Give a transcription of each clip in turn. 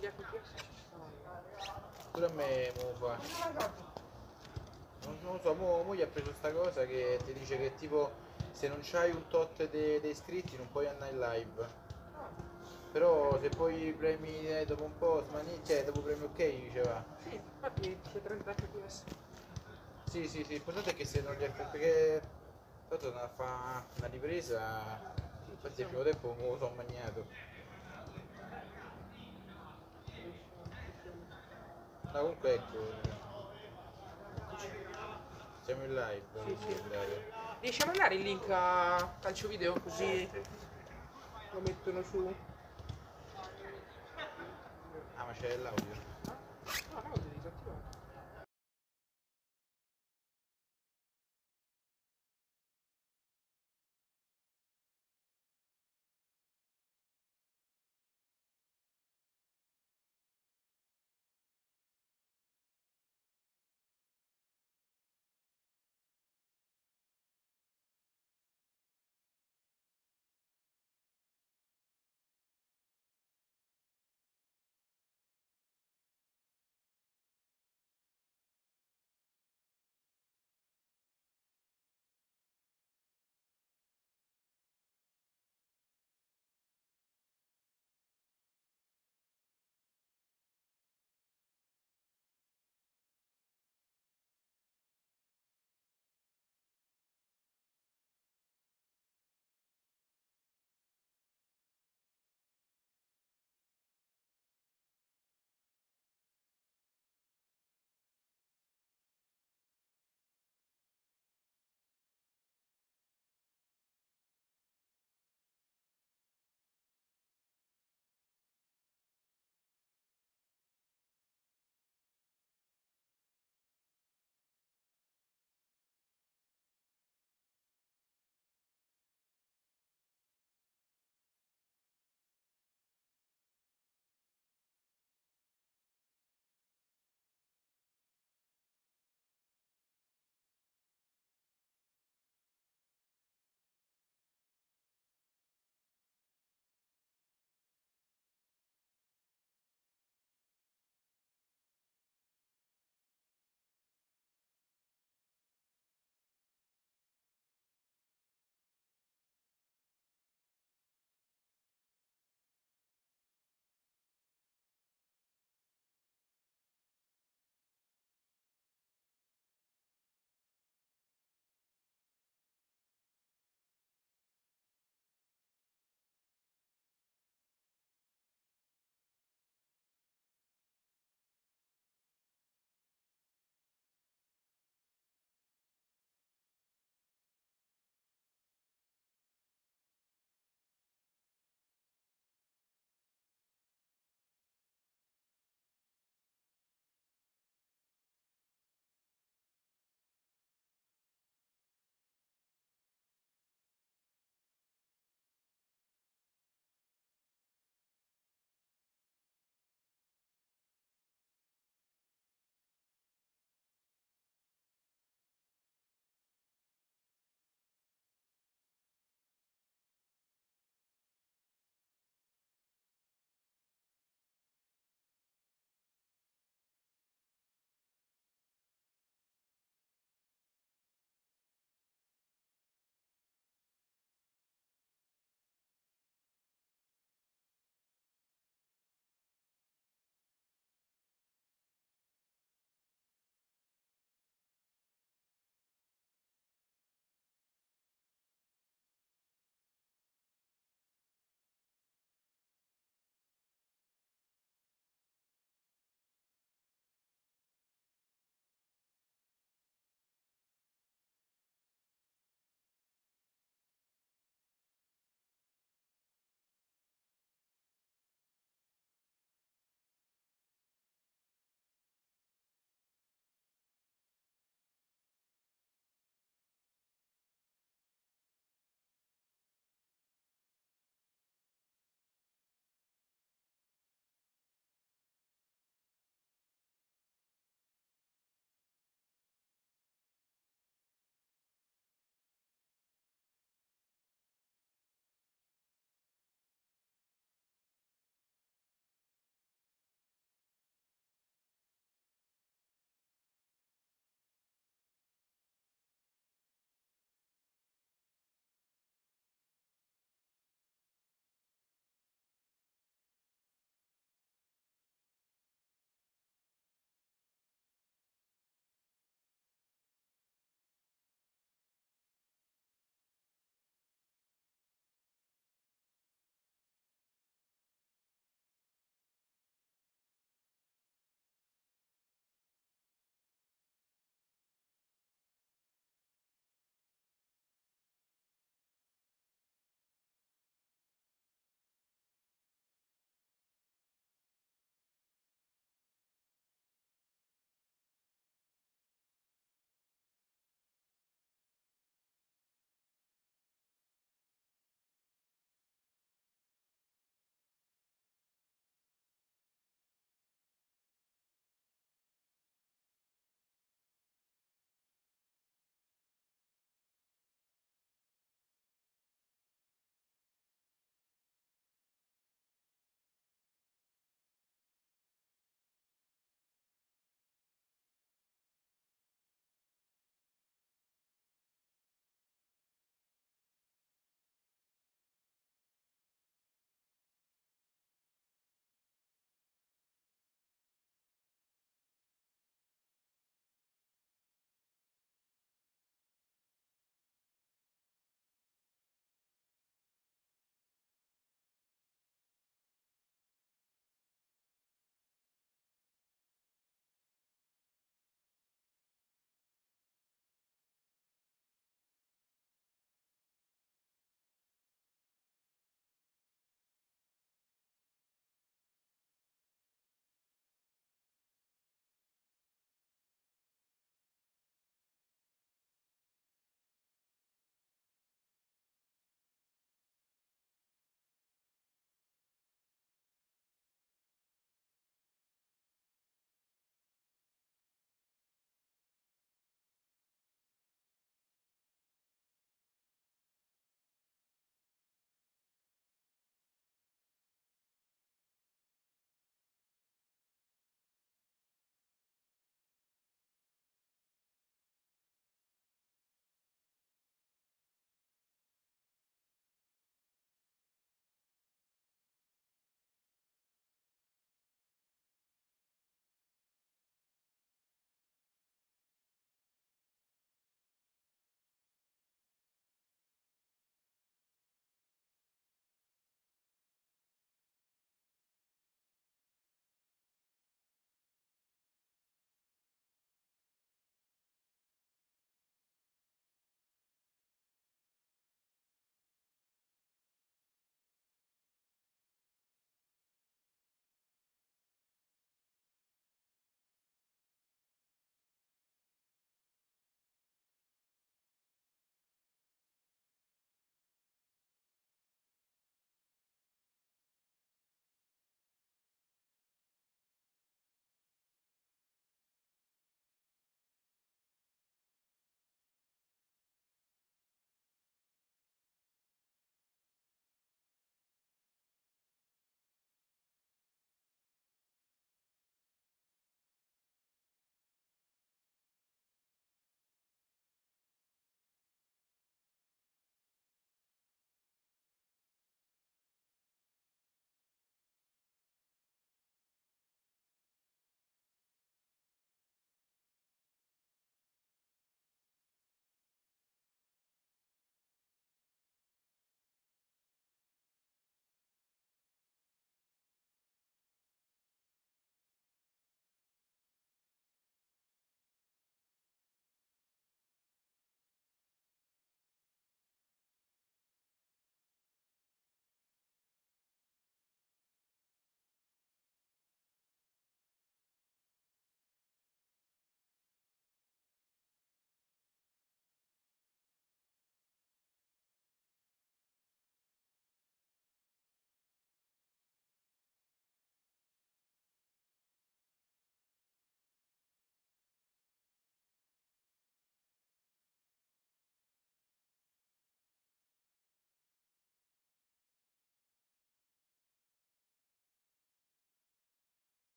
gli FPS ci stanno. Pure a me mo fa. Non lo so, mo gli ha preso sta cosa che ti dice che tipo se non c'hai un tot di iscritti non puoi andare in live. Però se poi premi dopo un po' cioè dopo premi ok diceva. Sì, infatti dice 30 FPS. Sì, sì, sì, l'importante è che se non gli ha perché tanto a fa una ripresa, Sì, ci infatti il siamo. primo tempo me lo sono magnato. No, comunque ecco, Eccoci. siamo in live, Sì, quindi sì. andate. Riesci a mandare il link a Calcio Video così lo mettono su... Ah, ma c'è l'audio. Ah, no, no, devi disattivare.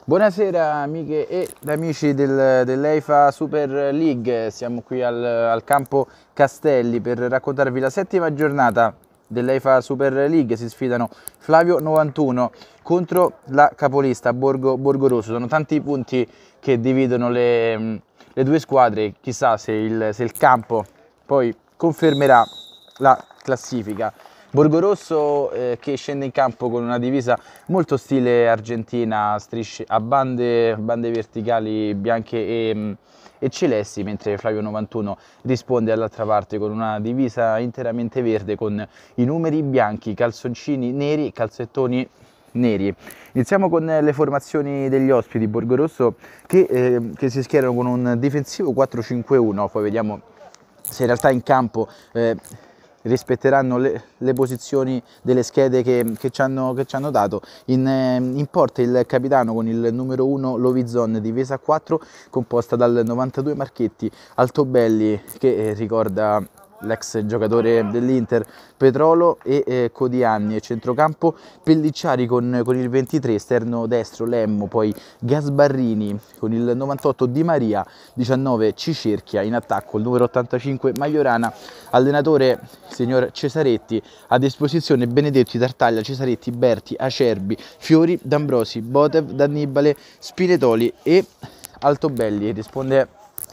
Buonasera amiche ed amici dell'EIFA Super League, siamo qui al campo Castelli per raccontarvi la settima giornata dell'EIFA Super League. Si sfidano Flavio 91 contro la capolista Borgorosso. Sono tanti i punti che dividono le due squadre, chissà se il campo poi confermerà la classifica. Borgorosso che scende in campo con una divisa molto stile argentina, strisce a bande verticali bianche e celesti, mentre Flavio 91 risponde dall'altra parte con una divisa interamente verde con i numeri bianchi, calzoncini neri, calzettoni neri. Iniziamo con le formazioni degli ospiti. Borgorosso che si schierano con un difensivo 4-5-1, poi vediamo se in realtà in campo rispetteranno le posizioni delle schede che ci hanno dato. In porta il capitano con il numero 1 Lovizon, difesa 4 composta dal 92 Marchetti, Altobelli che ricorda l'ex giocatore dell'Inter, Petrolo e Codianni, e centrocampo Pellicciari con il 23, esterno destro Lemmo, poi Gasbarrini con il 98 Di Maria, 19 Cicerchia, in attacco il numero 85 Majorana, allenatore signor Cesaretti, a disposizione Benedetti, Tartaglia, Cesaretti, Berti, Acerbi, Fiori, D'Ambrosi, Botev, D'Annibale, Spinetoli e Altobelli. Risponde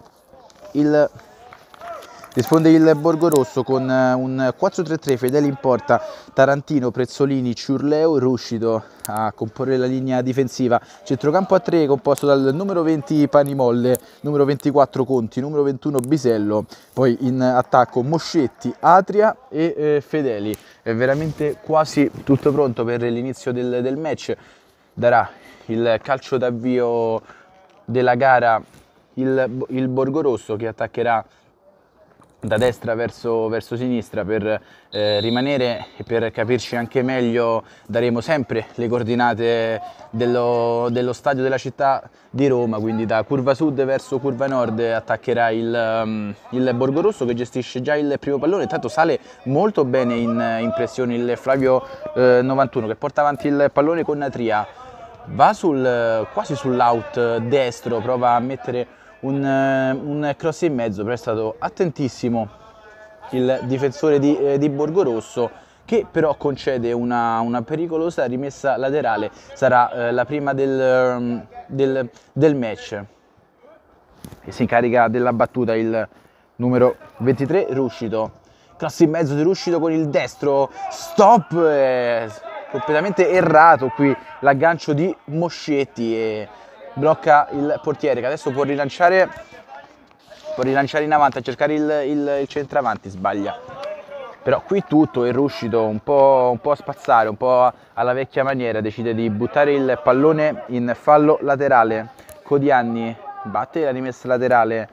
il Borgorosso con un 4-3-3, Fedeli in porta, Tarantino, Prezzolini, Ciurleo, Ruscido a comporre la linea difensiva, centrocampo a 3 composto dal numero 20 Panimolle, numero 24 Conti, numero 21 Bisello, poi in attacco Moscetti, Atria e Fedeli. È veramente quasi tutto pronto per l'inizio del match. Darà il calcio d'avvio della gara il Borgorosso, che attaccherà da destra verso sinistra. Per rimanere e per capirci anche meglio daremo sempre le coordinate dello stadio della città di Roma, quindi da curva sud verso curva nord attaccherà il Borgorosso, che gestisce già il primo pallone. Intanto sale molto bene in pressione il Flavio 91, che porta avanti il pallone con Atria, va quasi sull'out destro, prova a mettere un cross in mezzo, però è stato attentissimo il difensore di Borgorosso, che però concede una pericolosa rimessa laterale. Sarà la prima del match, e si incarica della battuta il numero 23 Ruscido, cross in mezzo di Ruscido con il destro, stop, completamente errato qui l'aggancio di Moscetti e blocca il portiere, che adesso può rilanciare in avanti a cercare il centravanti. Sbaglia però qui tutto, e Ruscido un po' a spazzare, un po' alla vecchia maniera, decide di buttare il pallone in fallo laterale. Codianni batte la rimessa laterale,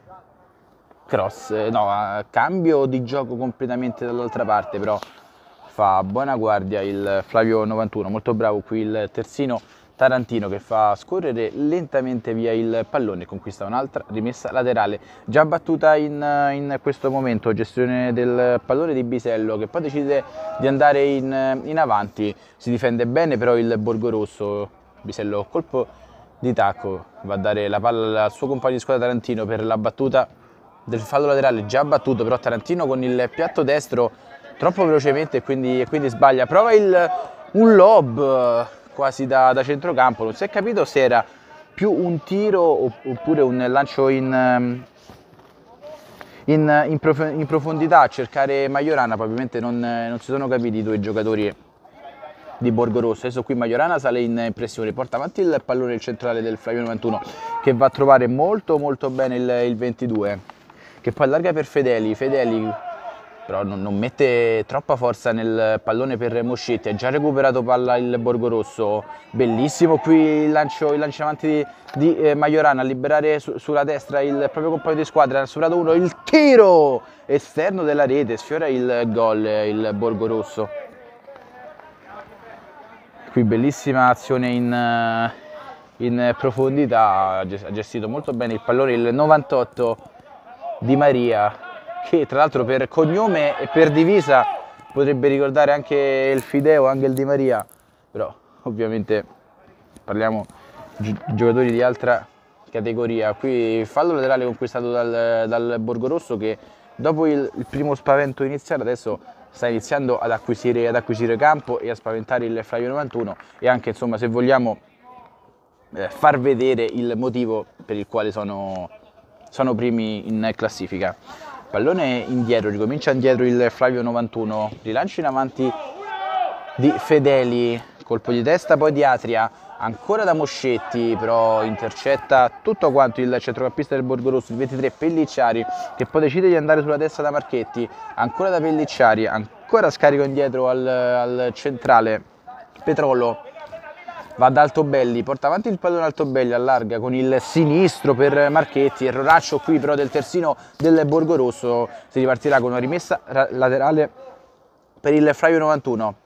cross, no, cambio di gioco completamente dall'altra parte, però fa buona guardia il Flavio 91, molto bravo qui il terzino Tarantino, che fa scorrere lentamente via il pallone e conquista un'altra rimessa laterale già battuta in questo momento. Gestione del pallone di Bisello, che poi decide di andare in avanti, si difende bene però il Borgorosso. Bisello, colpo di tacco, va a dare la palla al suo compagno di squadra Tarantino per la battuta del fallo laterale già battuto, però Tarantino con il piatto destro troppo velocemente e quindi sbaglia. Prova un lob quasi da centrocampo, non si è capito se era più un tiro oppure un lancio in profondità a cercare Majorana. Probabilmente non si sono capiti i due giocatori di Borgorosso. Adesso qui Majorana sale in pressione, porta avanti il pallone il centrale del Flavio 91, che va a trovare molto bene il 22, che poi allarga per Fedeli però non mette troppa forza nel pallone per Moscetti. Ha già recuperato palla il Borgorosso, bellissimo qui il lancio avanti di Majorana a liberare sulla destra il proprio compagno di squadra. Ha superato uno, il tiro esterno della rete, sfiora il gol il Borgorosso. Qui bellissima azione in profondità, ha gestito molto bene il pallone il 98 Di Maria, che tra l'altro per cognome e per divisa potrebbe ricordare anche il Fideo, anche il Di Maria, però ovviamente parliamo giocatori di altra categoria. Qui fallo laterale conquistato dal Borgorosso, che dopo il primo spavento iniziale adesso sta iniziando ad acquisire campo e a spaventare il Flavio 91, e anche, insomma, se vogliamo, far vedere il motivo per il quale sono primi in classifica. Pallone indietro, ricomincia indietro il Flavio 91, rilancio in avanti di Fedeli, colpo di testa poi di Atria, ancora da Moscetti, però intercetta tutto quanto il centrocampista del Borgorosso, il 23 Pellicciari, che poi decide di andare sulla testa da Marchetti, ancora da Pellicciari, ancora scarico indietro al centrale Petrolo, va ad Altobelli, porta avanti il pallone Altobelli, allarga con il sinistro per Marchetti, erroraccio qui però del terzino del Borgorosso, si ripartirà con una rimessa laterale per il Flavio 91.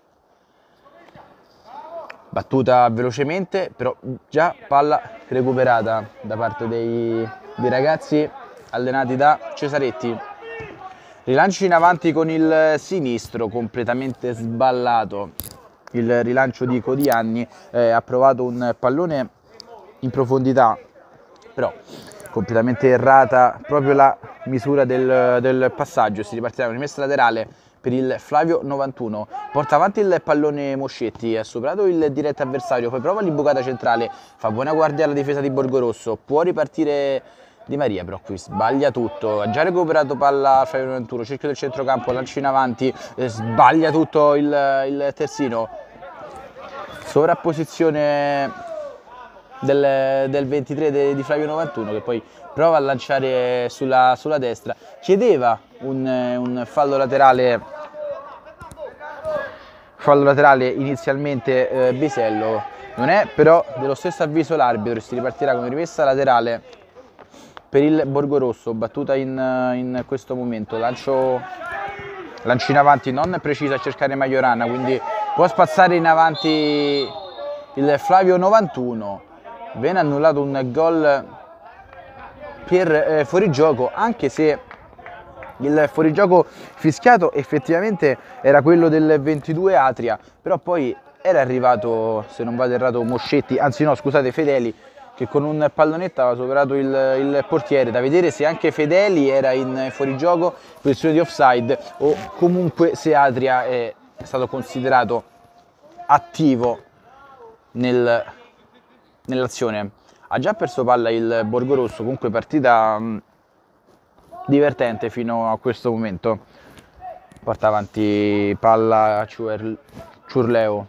Battuta velocemente, però già palla recuperata da parte dei ragazzi allenati da Cesaretti. Rilancio in avanti con il sinistro, completamente sballato il rilancio di Codianni, ha provato un pallone in profondità, però completamente errata proprio la misura del passaggio. Si ripartirà con rimessa laterale per il Flavio 91, porta avanti il pallone Moscetti, ha superato il diretto avversario, poi prova l'imbucata centrale, fa buona guardia alla difesa di Borgorosso, può ripartire Di Maria, però qui sbaglia tutto, ha già recuperato palla Flavio 91, cerchio del centrocampo, lancio in avanti, sbaglia tutto il terzino, sovrapposizione del 23 di Flavio 91, che poi prova a lanciare sulla destra, chiedeva un fallo laterale inizialmente Bisello, non è però dello stesso avviso l'arbitro, si ripartirà con rimessa laterale per il Borgorosso, battuta in questo momento, lancio in avanti non preciso a cercare Majorana, quindi può spazzare in avanti il Flavio 91, viene annullato un gol per fuorigioco, anche se il fuorigioco fischiato effettivamente era quello del 22 Atria, però poi era arrivato, se non vado errato, Moscetti, anzi no, scusate, Fedeli, che con un pallonetto aveva superato il portiere. Da vedere se anche Fedeli era in fuorigioco, posizione di offside, o comunque se Atria è stato considerato attivo nell'azione. Ha già perso palla il Borgorosso, comunque partita divertente fino a questo momento. Porta avanti palla Ciurleo,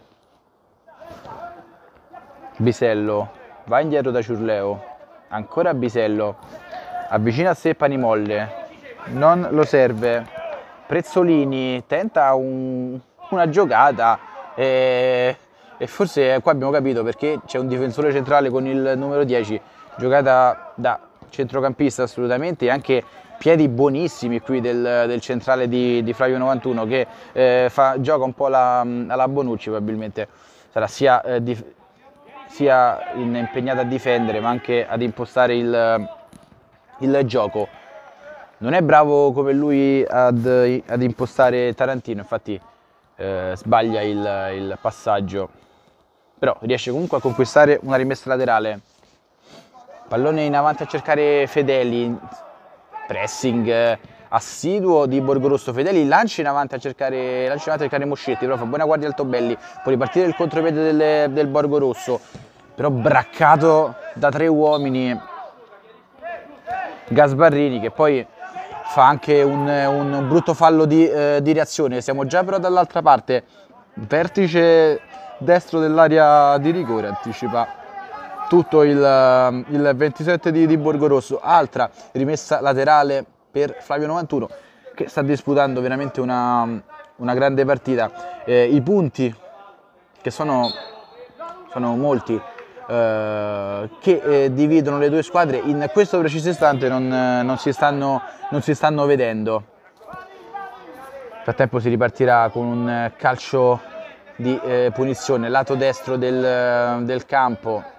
Bisello, va indietro da Ciurleo, ancora Bisello, avvicina a sé Panimolle, non lo serve, Prezzolini tenta una giocata e forse qua abbiamo capito perché c'è un difensore centrale con il numero 10, giocata da centrocampista assolutamente, e anche piedi buonissimi qui del centrale di Flavio 91, che gioca un po' alla Bonucci, probabilmente sarà sia impegnata a difendere ma anche ad impostare il gioco. Non è bravo come lui ad impostare Tarantino, infatti sbaglia il passaggio, però riesce comunque a conquistare una rimessa laterale. Pallone in avanti a cercare Fedeli, pressing assiduo di Borgorosso, Fedeli lancia in avanti a cercare Moscetti, però fa buona guardia Altobelli, può ripartire il contropiede del Borgorosso, però braccato da 3 uomini Gasbarrini, che poi fa anche un brutto fallo di reazione. Siamo già però dall'altra parte, vertice destro dell'area di rigore, anticipa tutto il 27 di Borgorosso. Altra rimessa laterale per Flavio 91, che sta disputando veramente una grande partita. I punti, che sono molti, che dividono le due squadre, in questo preciso istante non si stanno vedendo. Nel frattempo si ripartirà con un calcio di punizione lato destro del campo.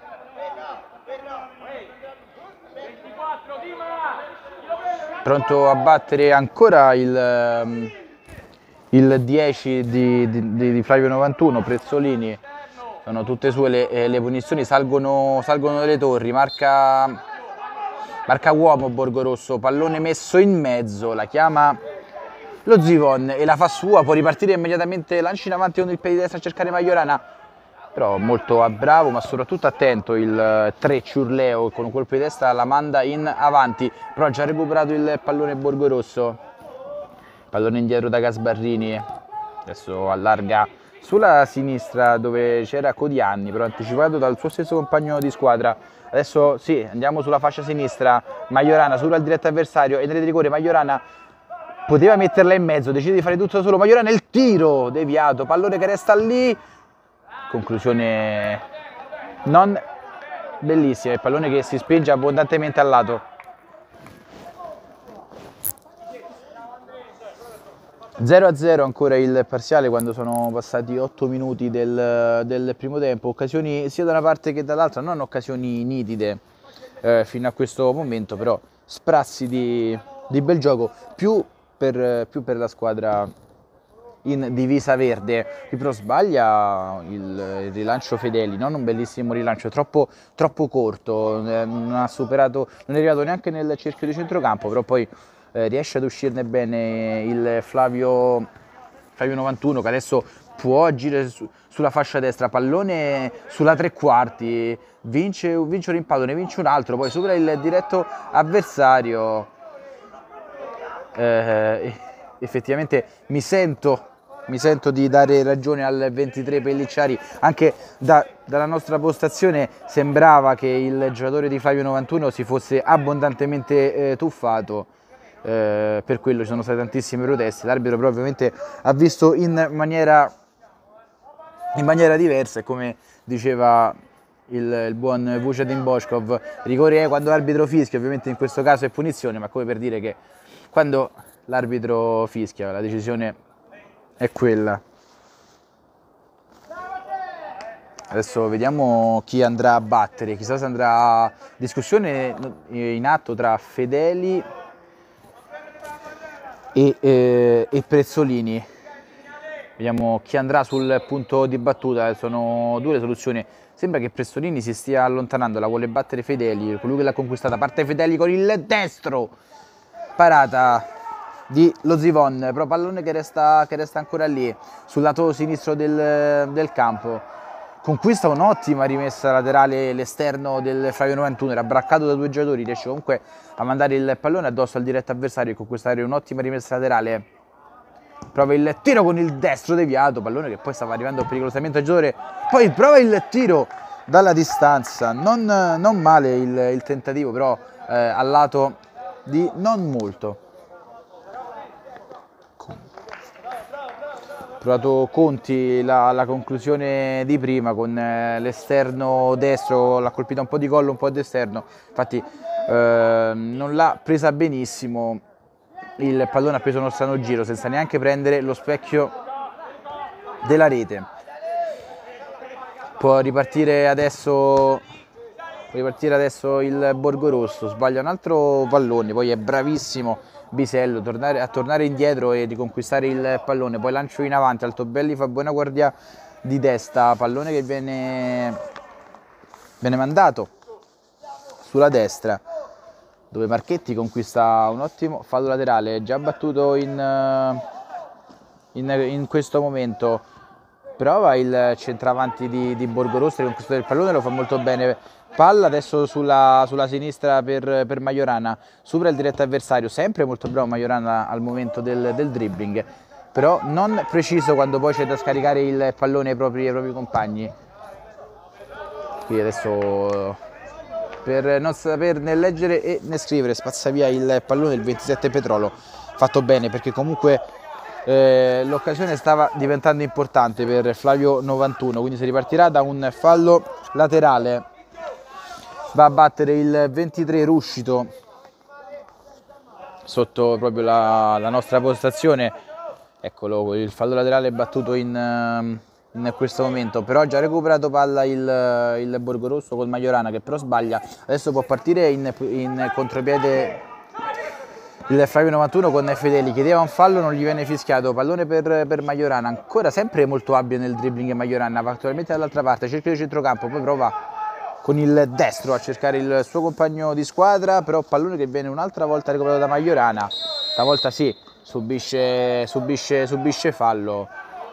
Pronto a battere ancora il 10 di Flavio 91, Prezzolini, sono tutte sue le punizioni, salgono le torri, marca uomo Borgorosso, pallone messo in mezzo, la chiama lo Zivon e la fa sua, può ripartire immediatamente, lancia in avanti con il piede destro a cercare Majorana, però molto bravo ma soprattutto attento il 3 Ciurleo, con un colpo di testa la manda in avanti, però ha già recuperato il pallone Borgorosso, pallone indietro da Gasbarrini, adesso allarga sulla sinistra dove c'era Codianni, però anticipato dal suo stesso compagno di squadra. Adesso sì, andiamo sulla fascia sinistra, Majorana sopra il diretto avversario, e nel rigore Majorana poteva metterla in mezzo, decide di fare tutto da solo, Majorana il tiro deviato, pallone che resta lì, conclusione non bellissima, il pallone che si spinge abbondantemente al lato. 0-0 ancora il parziale quando sono passati 8 minuti del primo tempo, occasioni sia da una parte che dall'altra, non occasioni nitide fino a questo momento, però sprazzi di bel gioco, più per la squadra in divisa verde, che però sbaglia il rilancio Fedeli, non un bellissimo rilancio, troppo corto, non è arrivato neanche nel cerchio di centrocampo, però poi riesce ad uscirne bene il Flavio 91, che adesso può agire sulla fascia destra, pallone sulla tre quarti, vince un rimpallo, ne vince un altro, poi supera il diretto avversario. Effettivamente mi sento di dare ragione al 23 Pellicciari, anche dalla nostra postazione sembrava che il giocatore di Flavio 91 si fosse abbondantemente tuffato, per quello ci sono state tantissime proteste, l'arbitro però ovviamente ha visto in maniera diversa, e come diceva il buon Vucedin Boškov, rigore è quando l'arbitro fischia, ovviamente in questo caso è punizione, ma come per dire che quando l'arbitro fischia la decisione è quella. Adesso vediamo chi andrà a battere, chissà se andrà discussione in atto tra Fedeli e Prezzolini. Vediamo chi andrà sul punto di battuta, sono due le soluzioni. Sembra che Prezzolini si stia allontanando, la vuole battere Fedeli, colui che l'ha conquistata, parte Fedeli con il destro, parata di lo Zivon, però pallone che resta ancora lì sul lato sinistro del campo, conquista un'ottima rimessa laterale l'esterno del Flavio 91, era braccato da due giocatori, riesce comunque a mandare il pallone addosso al diretto avversario e conquistare un'ottima rimessa laterale, prova il tiro con il destro deviato, pallone che poi stava arrivando pericolosamente al giocatore, poi prova il tiro dalla distanza, non male il tentativo, però al lato di non molto. Provato Conti la conclusione di prima con l'esterno destro, l'ha colpita un po' di collo, un po' d'esterno, infatti non l'ha presa benissimo, il pallone ha preso uno strano giro senza neanche prendere lo specchio della rete. Può ripartire adesso il Borgorosso, sbaglia un altro pallone, poi è bravissimo Bisello a tornare indietro e riconquistare il pallone, poi lancio in avanti, Altobelli fa buona guardia di testa, pallone che viene mandato sulla destra, dove Marchetti conquista un ottimo fallo laterale, già battuto in questo momento. Prova il centravanti di Borgorosso a conquistare il pallone, lo fa molto bene. Palla adesso sulla sinistra per Majorana, supera il diretto avversario, sempre molto bravo Majorana al momento del dribbling, però non preciso quando poi c'è da scaricare il pallone ai propri compagni. Qui adesso, per non saper né leggere e né scrivere, spazza via il pallone il 27 Petrolo, fatto bene perché comunque l'occasione stava diventando importante per Flavio 91, quindi si ripartirà da un fallo laterale. Va a battere il 23 Ruscito sotto proprio la nostra postazione, eccolo il fallo laterale battuto in questo momento, però ha già recuperato palla il Borgorosso col Majorana che però sbaglia, adesso può partire in contropiede il Flavio 91 con Fedeli, chiedeva un fallo, non gli viene fischiato, pallone per Majorana, ancora sempre molto abile nel dribbling Majorana, va attualmente dall'altra parte, cerchio di centrocampo, poi prova con il destro a cercare il suo compagno di squadra, però pallone che viene un'altra volta recuperato da Majorana, stavolta sì, subisce fallo,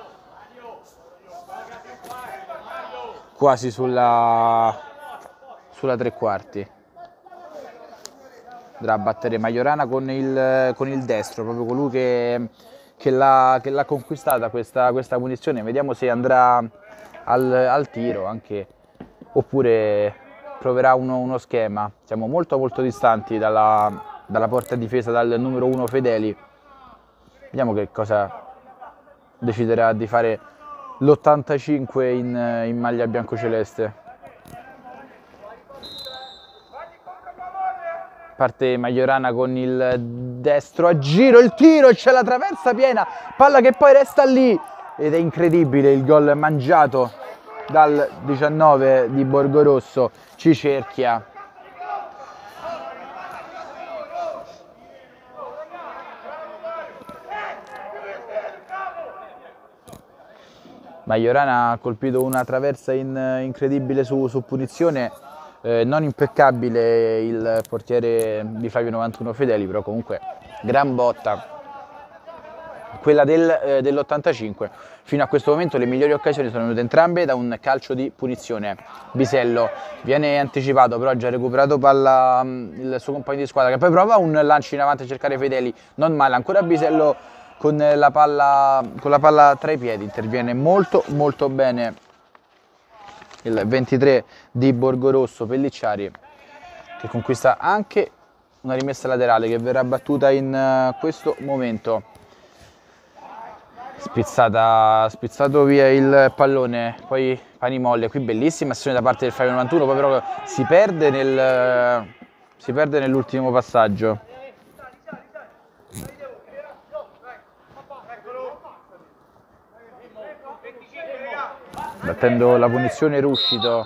quasi sulla tre quarti. Andrà a battere Majorana con il destro, proprio colui che l'ha conquistata questa punizione. Vediamo se andrà al tiro anche, oppure proverà uno schema. Siamo molto distanti dalla porta difesa dal numero 1 Fedeli. Vediamo che cosa deciderà di fare l'85 in maglia biancoceleste. Parte Majorana con il destro a giro, il tiro, c'è la traversa piena, palla che poi resta lì ed è incredibile il gol mangiato dal 19 di Borgorosso, Cicerchia. Majorana ha colpito una traversa incredibile su punizione. Non impeccabile il portiere di Flavio 91 Fedeli, però comunque gran botta quella dell'85. Fino a questo momento le migliori occasioni sono venute entrambe da un calcio di punizione. Bisello viene anticipato, però ha già recuperato palla il suo compagno di squadra, che poi prova un lancio in avanti a cercare Fedeli, non male, ancora Bisello con la palla tra i piedi, interviene molto bene il 23 di Borgorosso, Pellicciari, che conquista anche una rimessa laterale che verrà battuta in questo momento. Spizzato via il pallone, poi Panimolle, qui bellissima azione da parte del Flavio 91, poi però si perde nell'ultimo passaggio. Battendo la punizione Ruscito,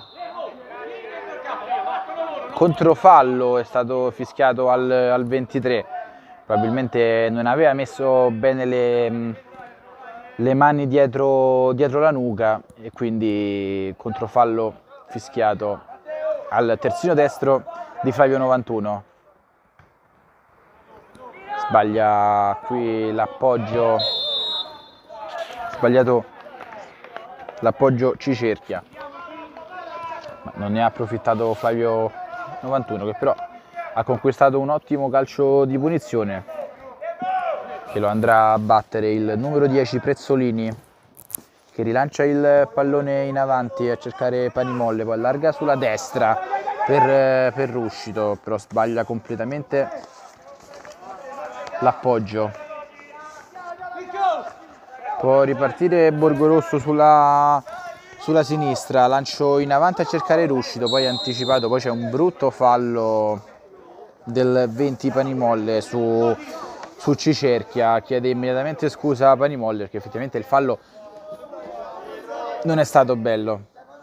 controfallo è stato fischiato al 23, probabilmente non aveva messo bene le mani dietro la nuca e quindi controfallo fischiato al terzino destro di Flavio 91. Sbaglia qui l'appoggio, sbagliato l'appoggio Cicerchia, ma non ne ha approfittato Flavio 91, che però ha conquistato un ottimo calcio di punizione che lo andrà a battere il numero 10 Prezzolini, che rilancia il pallone in avanti a cercare Panimolle, poi allarga sulla destra per Ruscito, però sbaglia completamente l'appoggio. Può ripartire Borgorosso sulla sinistra, lancio in avanti a cercare Ruscito, poi anticipato, poi c'è un brutto fallo del 20 Panimolle su Cicerchia, chiede immediatamente scusa a Panimolle perché effettivamente il fallo non è stato bello.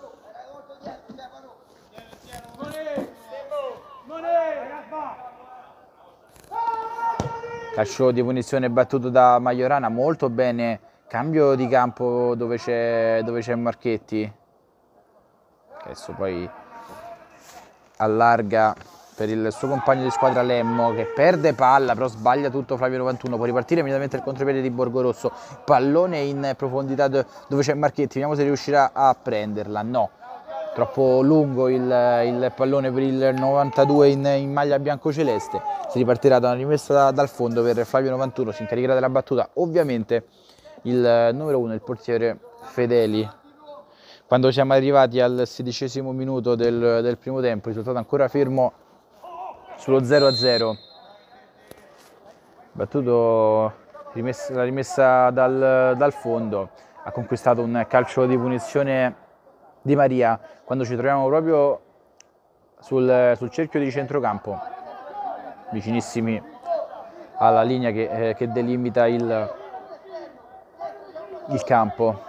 Calcio di punizione battuto da Majorana, molto bene. Cambio di campo dove c'è Marchetti. Adesso poi allarga per il suo compagno di squadra Lemmo, che perde palla, però sbaglia tutto Flavio 91. Può ripartire immediatamente il contropiede di Borgorosso. Pallone in profondità dove c'è Marchetti. Vediamo se riuscirà a prenderla. No, troppo lungo il pallone per il 92 in maglia biancoceleste. Si ripartirà da una rimessa dal fondo per Flavio 91. Si incaricherà della battuta ovviamente il numero 1, il portiere Fedeli. Quando siamo arrivati al 16° minuto del primo tempo, il risultato ancora fermo sullo 0-0. Battuto la rimessa dal fondo, ha conquistato un calcio di punizione Di Maria quando ci troviamo proprio sul cerchio di centrocampo, vicinissimi alla linea che delimita il campo.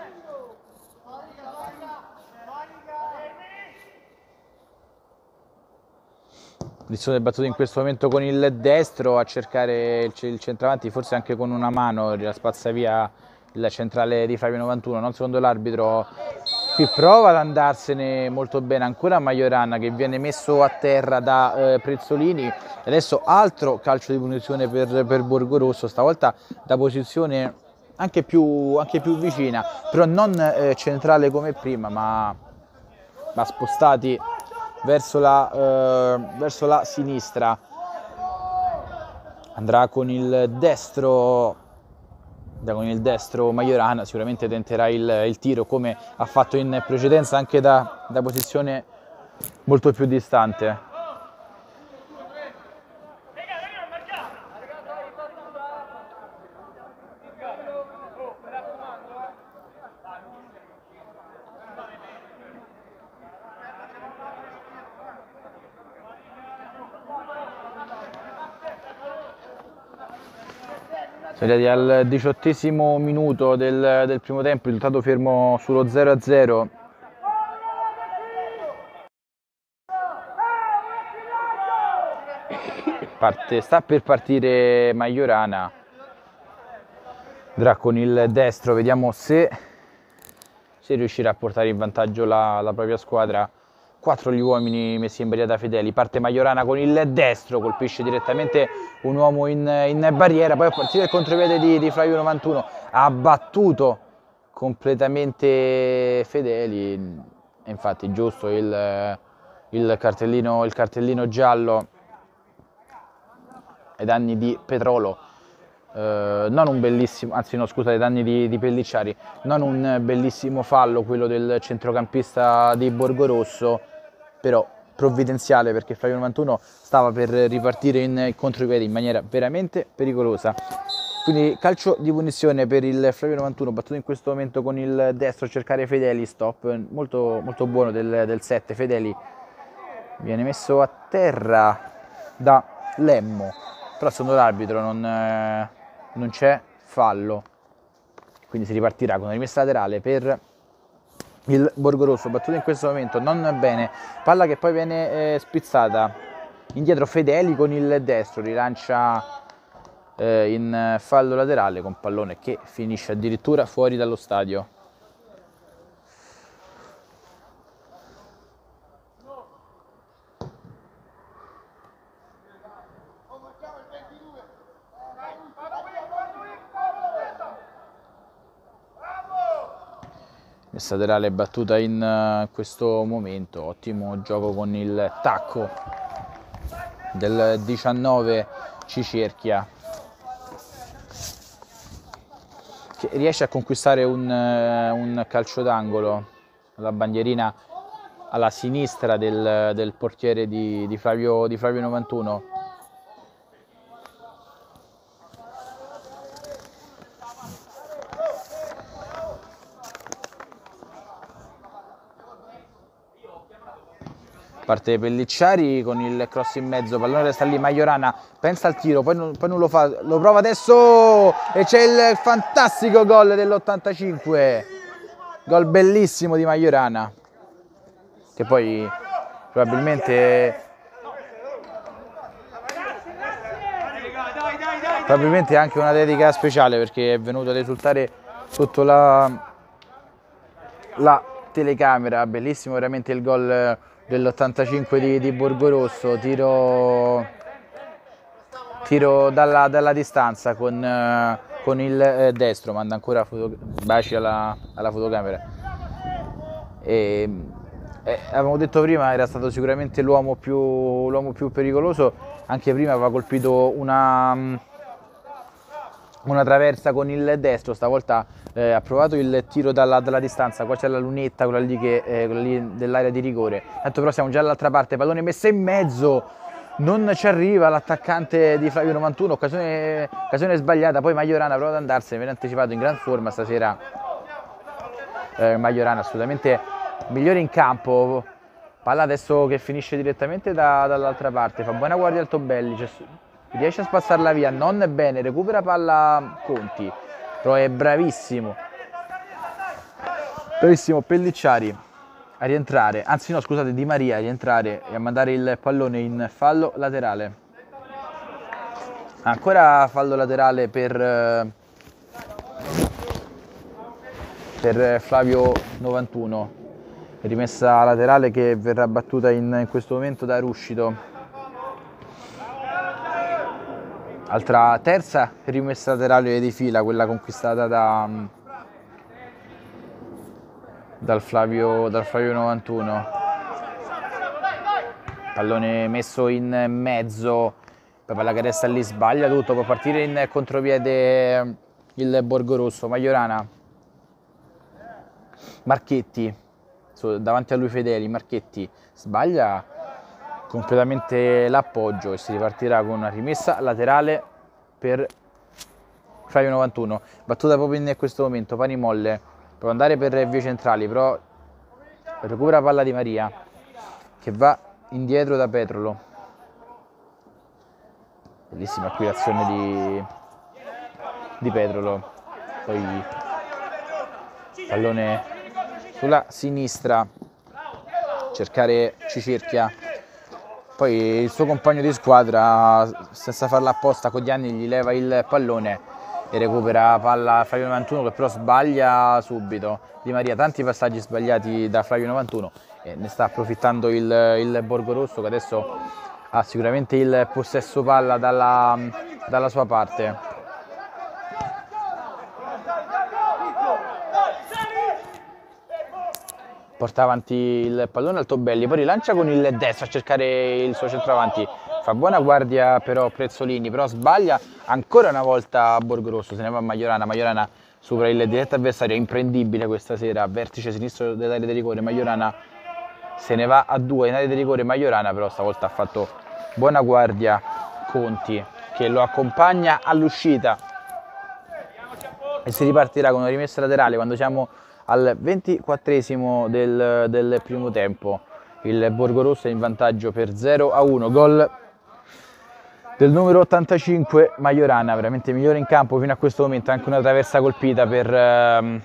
Posizione battuta in questo momento con il destro a cercare il centravanti, forse anche con una mano, spazza via il centrale di Flavio 91, non secondo l'arbitro. Qui prova ad andarsene molto bene ancora Majorana, che viene messo a terra da Prezzolini. Adesso altro calcio di punizione per Borgorosso, stavolta da posizione anche più vicina, però non centrale come prima, ma spostati verso la sinistra. Andrà con il destro Majorana, sicuramente tenterà il tiro come ha fatto in precedenza anche da posizione molto più distante. Siamo arrivati al 18° minuto del primo tempo, il risultato fermo sullo 0-0. Sta per partire Majorana, andrà con il destro, vediamo se riuscirà a portare in vantaggio la propria squadra. 4 gli uomini messi in barriera da Fedeli, parte Majorana con il destro, colpisce direttamente un uomo in barriera, poi a partire il contropiede di Flavio 91, ha battuto completamente Fedeli, e infatti giusto il cartellino giallo ai danni di Petrolo. Non un bellissimo, anzi no scusa, ai danni di Pellicciari, non un bellissimo fallo quello del centrocampista di Borgorosso, però provvidenziale, perché Flavio 91 stava per ripartire in contropiede in maniera veramente pericolosa. Quindi calcio di punizione per il Flavio 91, battuto in questo momento con il destro a cercare Fedeli, stop molto, molto buono del 7, Fedeli viene messo a terra da Lemmo, però secondo l'arbitro non c'è fallo, quindi si ripartirà con una rimessa laterale per il Borgorosso, battuto in questo momento non bene, palla che poi viene spizzata indietro, Fedeli con il destro rilancia in fallo laterale con pallone che finisce addirittura fuori dallo stadio. Messa laterale battuta in questo momento, ottimo gioco con il tacco del 19 Cicerchia, che riesce a conquistare un calcio d'angolo, la bandierina alla sinistra del portiere di Flavio 91. Parte Pellicciari con il cross in mezzo, pallone resta lì, Majorana pensa al tiro, poi non lo fa, lo prova adesso e c'è il fantastico gol dell'85, gol bellissimo di Majorana, che poi probabilmente è anche una dedica speciale, perché è venuto ad esultare sotto la telecamera. Bellissimo veramente il gol dell'85 di Borgorosso, tiro dalla distanza con il destro, manda ancora baci alla fotocamera. Avevamo detto prima, era stato sicuramente l'uomo più pericoloso, anche prima aveva colpito una traversa con il destro, stavolta ha provato il tiro dalla distanza, qua c'è la lunetta, quella lì dell'area di rigore. Tanto però siamo già dall'altra parte, pallone messo in mezzo, non ci arriva l'attaccante di Flavio 91, occasione sbagliata, poi Majorana prova ad andarsene, viene anticipato in gran forma stasera Majorana, assolutamente migliore in campo. Palla adesso che finisce direttamente dall'altra parte, fa buona guardia Altobelli, riesce a spazzarla via, non bene, recupera palla Conti, però è bravissimo Pellicciari a rientrare, anzi no scusate, Di Maria a rientrare e a mandare il pallone in fallo laterale. Ancora fallo laterale per Flavio 91, rimessa laterale che verrà battuta in questo momento da Ruscido. Altra terza rimessa laterale di fila, quella conquistata dal Flavio 91. Pallone messo in mezzo, poi palla che resta lì, sbaglia tutto, può partire in contropiede il Borgorosso. Majorana, Marchetti, davanti a lui Fedeli, Marchetti sbaglia completamente l'appoggio e si ripartirà con una rimessa laterale per Flavio 91. Battuta proprio in questo momento, Pani Molle, può andare per vie centrali, però recupera palla Di Maria che va indietro da Petrolo. Bellissima qui l'azione di Petrolo, poi pallone sulla sinistra, cercare Cicerchia, poi il suo compagno di squadra senza farla apposta Codiani gli leva il pallone e recupera palla Flavio 91 che però sbaglia subito. Di Maria, tanti passaggi sbagliati da Flavio 91 e ne sta approfittando il Borgorosso che adesso ha sicuramente il possesso palla dalla sua parte. Porta avanti il pallone Altobelli, poi rilancia con il destro a cercare il suo centravanti, fa buona guardia però Prezzolini, però sbaglia ancora una volta Borgorosso, se ne va a Majorana. Majorana supera il diretto avversario, è imprendibile questa sera, vertice sinistro dell'area di rigore, Majorana se ne va a 2 in area di rigore. Majorana però stavolta ha fatto buona guardia Conti che lo accompagna all'uscita e si ripartirà con una rimessa laterale quando siamo al 24esimo del primo tempo. Il Borgorosso è in vantaggio per 0-1, gol del numero 85 Majorana, veramente migliore in campo fino a questo momento, anche una traversa colpita per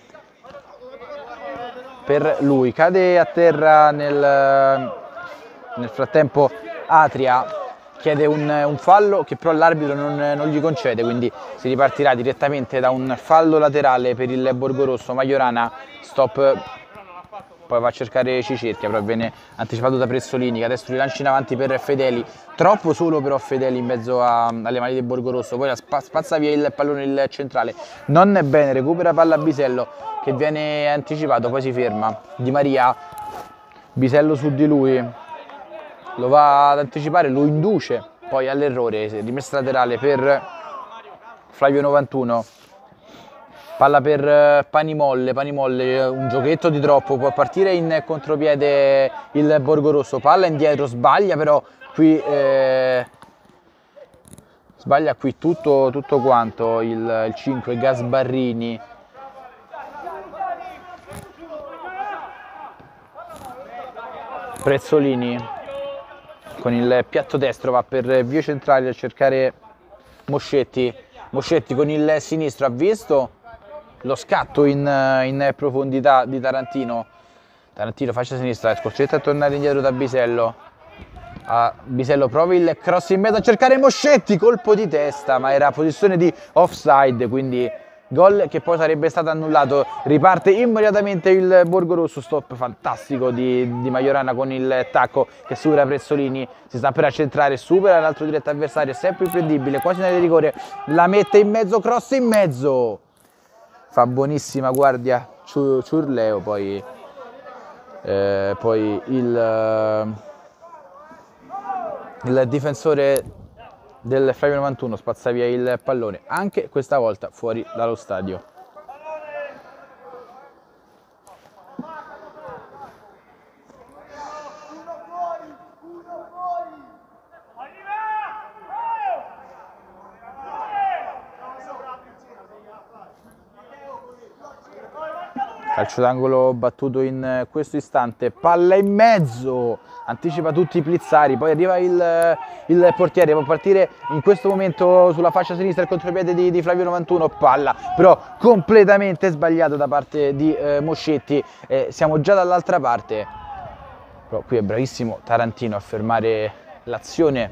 lui. Cade a terra nel frattempo Atria, chiede un fallo che però l'arbitro non gli concede, quindi si ripartirà direttamente da un fallo laterale per il Borgorosso. Majorana, stop, poi va a cercare Cicerchia, però viene anticipato da Prezzolini che adesso rilancia in avanti per Fedeli, troppo solo però Fedeli in mezzo alle mani del Borgorosso, poi spazza via il pallone il centrale, non è bene, recupera palla Bisello che viene anticipato, poi si ferma Di Maria, Bisello su di lui, lo va ad anticipare, lo induce poi all'errore, rimessa laterale per Flavio 91, palla per Pani Molle, un giochetto di troppo, può partire in contropiede il Borgorosso, palla indietro, sbaglia però qui tutto quanto il 5 Gasbarrini. Prezzolini con il piatto destro va per vie centrali a cercare Moscetti con il sinistro ha visto lo scatto in profondità di Tarantino, fascia sinistra, è costretto a tornare indietro da Bisello. Bisello prova il cross in mezzo a cercare Moscetti, colpo di testa ma era posizione di offside, quindi gol che poi sarebbe stato annullato. Riparte immediatamente il Borgorosso, stop fantastico di Majorana con il tacco che supera Prezzolini, si sta per accentrare, supera l'altro diretto avversario, sempre imprendibile, quasi in area di rigore, la mette in mezzo, cross in mezzo, fa buonissima guardia Ciurleo, poi il difensore del Flavio 91 spazza via il pallone, anche questa volta fuori dallo stadio. Calcio d'angolo battuto in questo istante, palla in mezzo, anticipa tutti i Plizzari, poi arriva il portiere, può partire in questo momento sulla fascia sinistra il contropiede di Flavio 91, palla però completamente sbagliata da parte di Moscetti, siamo già dall'altra parte, Però qui è bravissimo Tarantino a fermare l'azione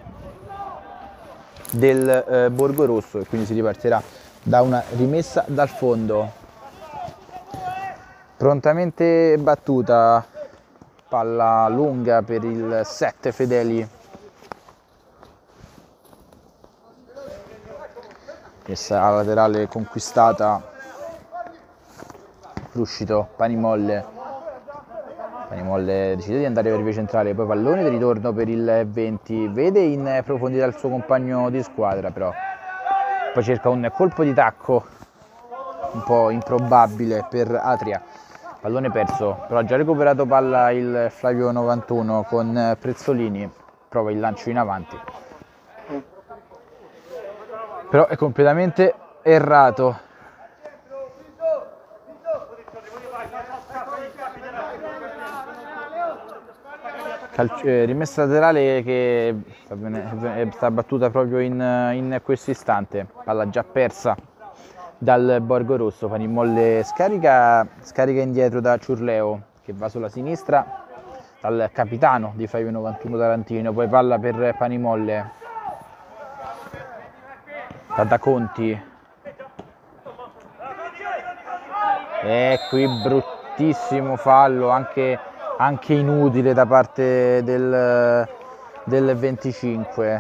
del Borgorosso e quindi si ripartirà da una rimessa dal fondo. Prontamente battuta, palla lunga per il 7 Fedeli. Messa laterale conquistata, Ruscito, Panimolle decide di andare per via centrale, poi pallone di ritorno per il 20, vede in profondità il suo compagno di squadra, però poi cerca un colpo di tacco un po' improbabile per Atria, pallone perso, però ha già recuperato palla il Flavio 91 con Prezzolini, prova il lancio in avanti, però è completamente errato. Rimessa laterale che è stata battuta proprio in questo istante, palla già persa dal Borgorosso, Panimolle scarica indietro da Ciurleo che va sulla sinistra dal capitano di Flavio 91 Tarantino, poi palla per Panimolle da Conti, e qui bruttissimo fallo anche inutile da parte del 25.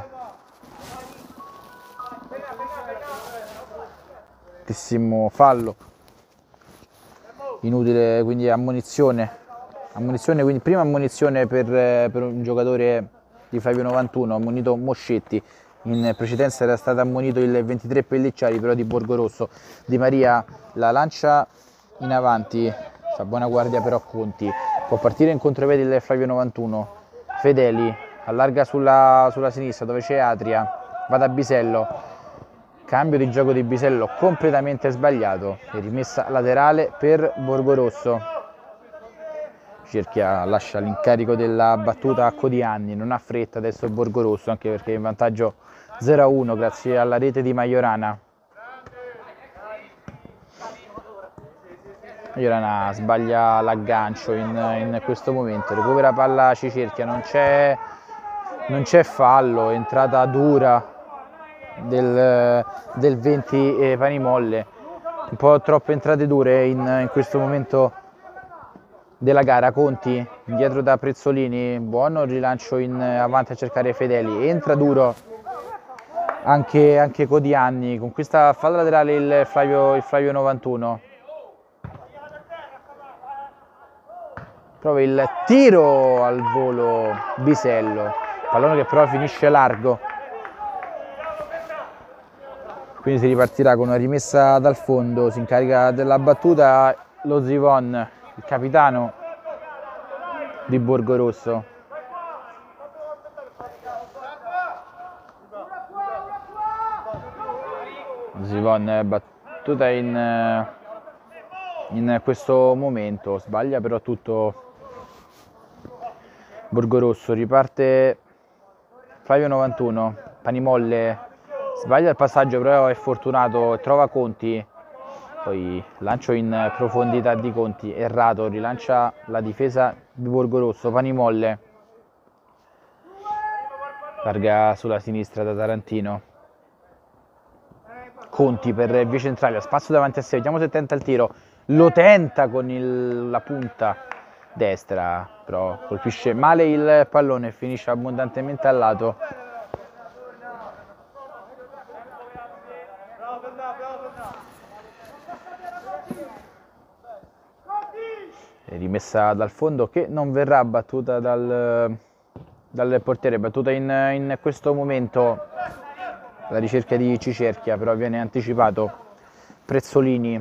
Bruttissimo fallo, inutile, quindi ammonizione, quindi prima ammonizione per un giocatore di Flavio 91, ammonito Moscetti. In precedenza era stato ammonito il 23 Pellicciari, però di Borgorosso. Di Maria la lancia in avanti, fa buona guardia però Conti, può partire in contropiede il Flavio 91, Fedeli allarga sulla sinistra dove c'è Atria, va da Bisello, cambio di gioco di Bisello completamente sbagliato e rimessa laterale per Borgorosso. Cerchia lascia l'incarico della battuta a Codianni, non ha fretta adesso il Borgorosso, anche perché è in vantaggio 0-1 grazie alla rete di Majorana. Majorana sbaglia l'aggancio in questo momento, recupera palla Cicerchia, non c'è fallo, entrata dura del 20 Panimolle, un po' troppe entrate dure in questo momento della gara. Conti indietro da Prezzolini, buono rilancio in avanti a cercare Fedeli, entra duro anche Codianni, con questa falla laterale il Flavio 91. Prova il tiro al volo Bisello, pallone che però finisce largo, quindi si ripartirà con una rimessa dal fondo, si incarica della battuta lo Zivon, il capitano di Borgorosso. Zivon battuta in questo momento, sbaglia però tutto Borgorosso, riparte Flavio 91, Panimolle sbaglia il passaggio però è fortunato e trova Conti, poi lancio in profondità di Conti, errato, rilancia la difesa di Borgorosso, Panimolle larga sulla sinistra da Tarantino, Conti per via centrale, spazio davanti a sé, vediamo se tenta il tiro, lo tenta con la punta destra, però colpisce male il pallone e finisce abbondantemente al lato. Rimessa dal fondo che non verrà battuta dal portiere, battuta in questo momento la ricerca di Cicerchia, però viene anticipato Prezzolini,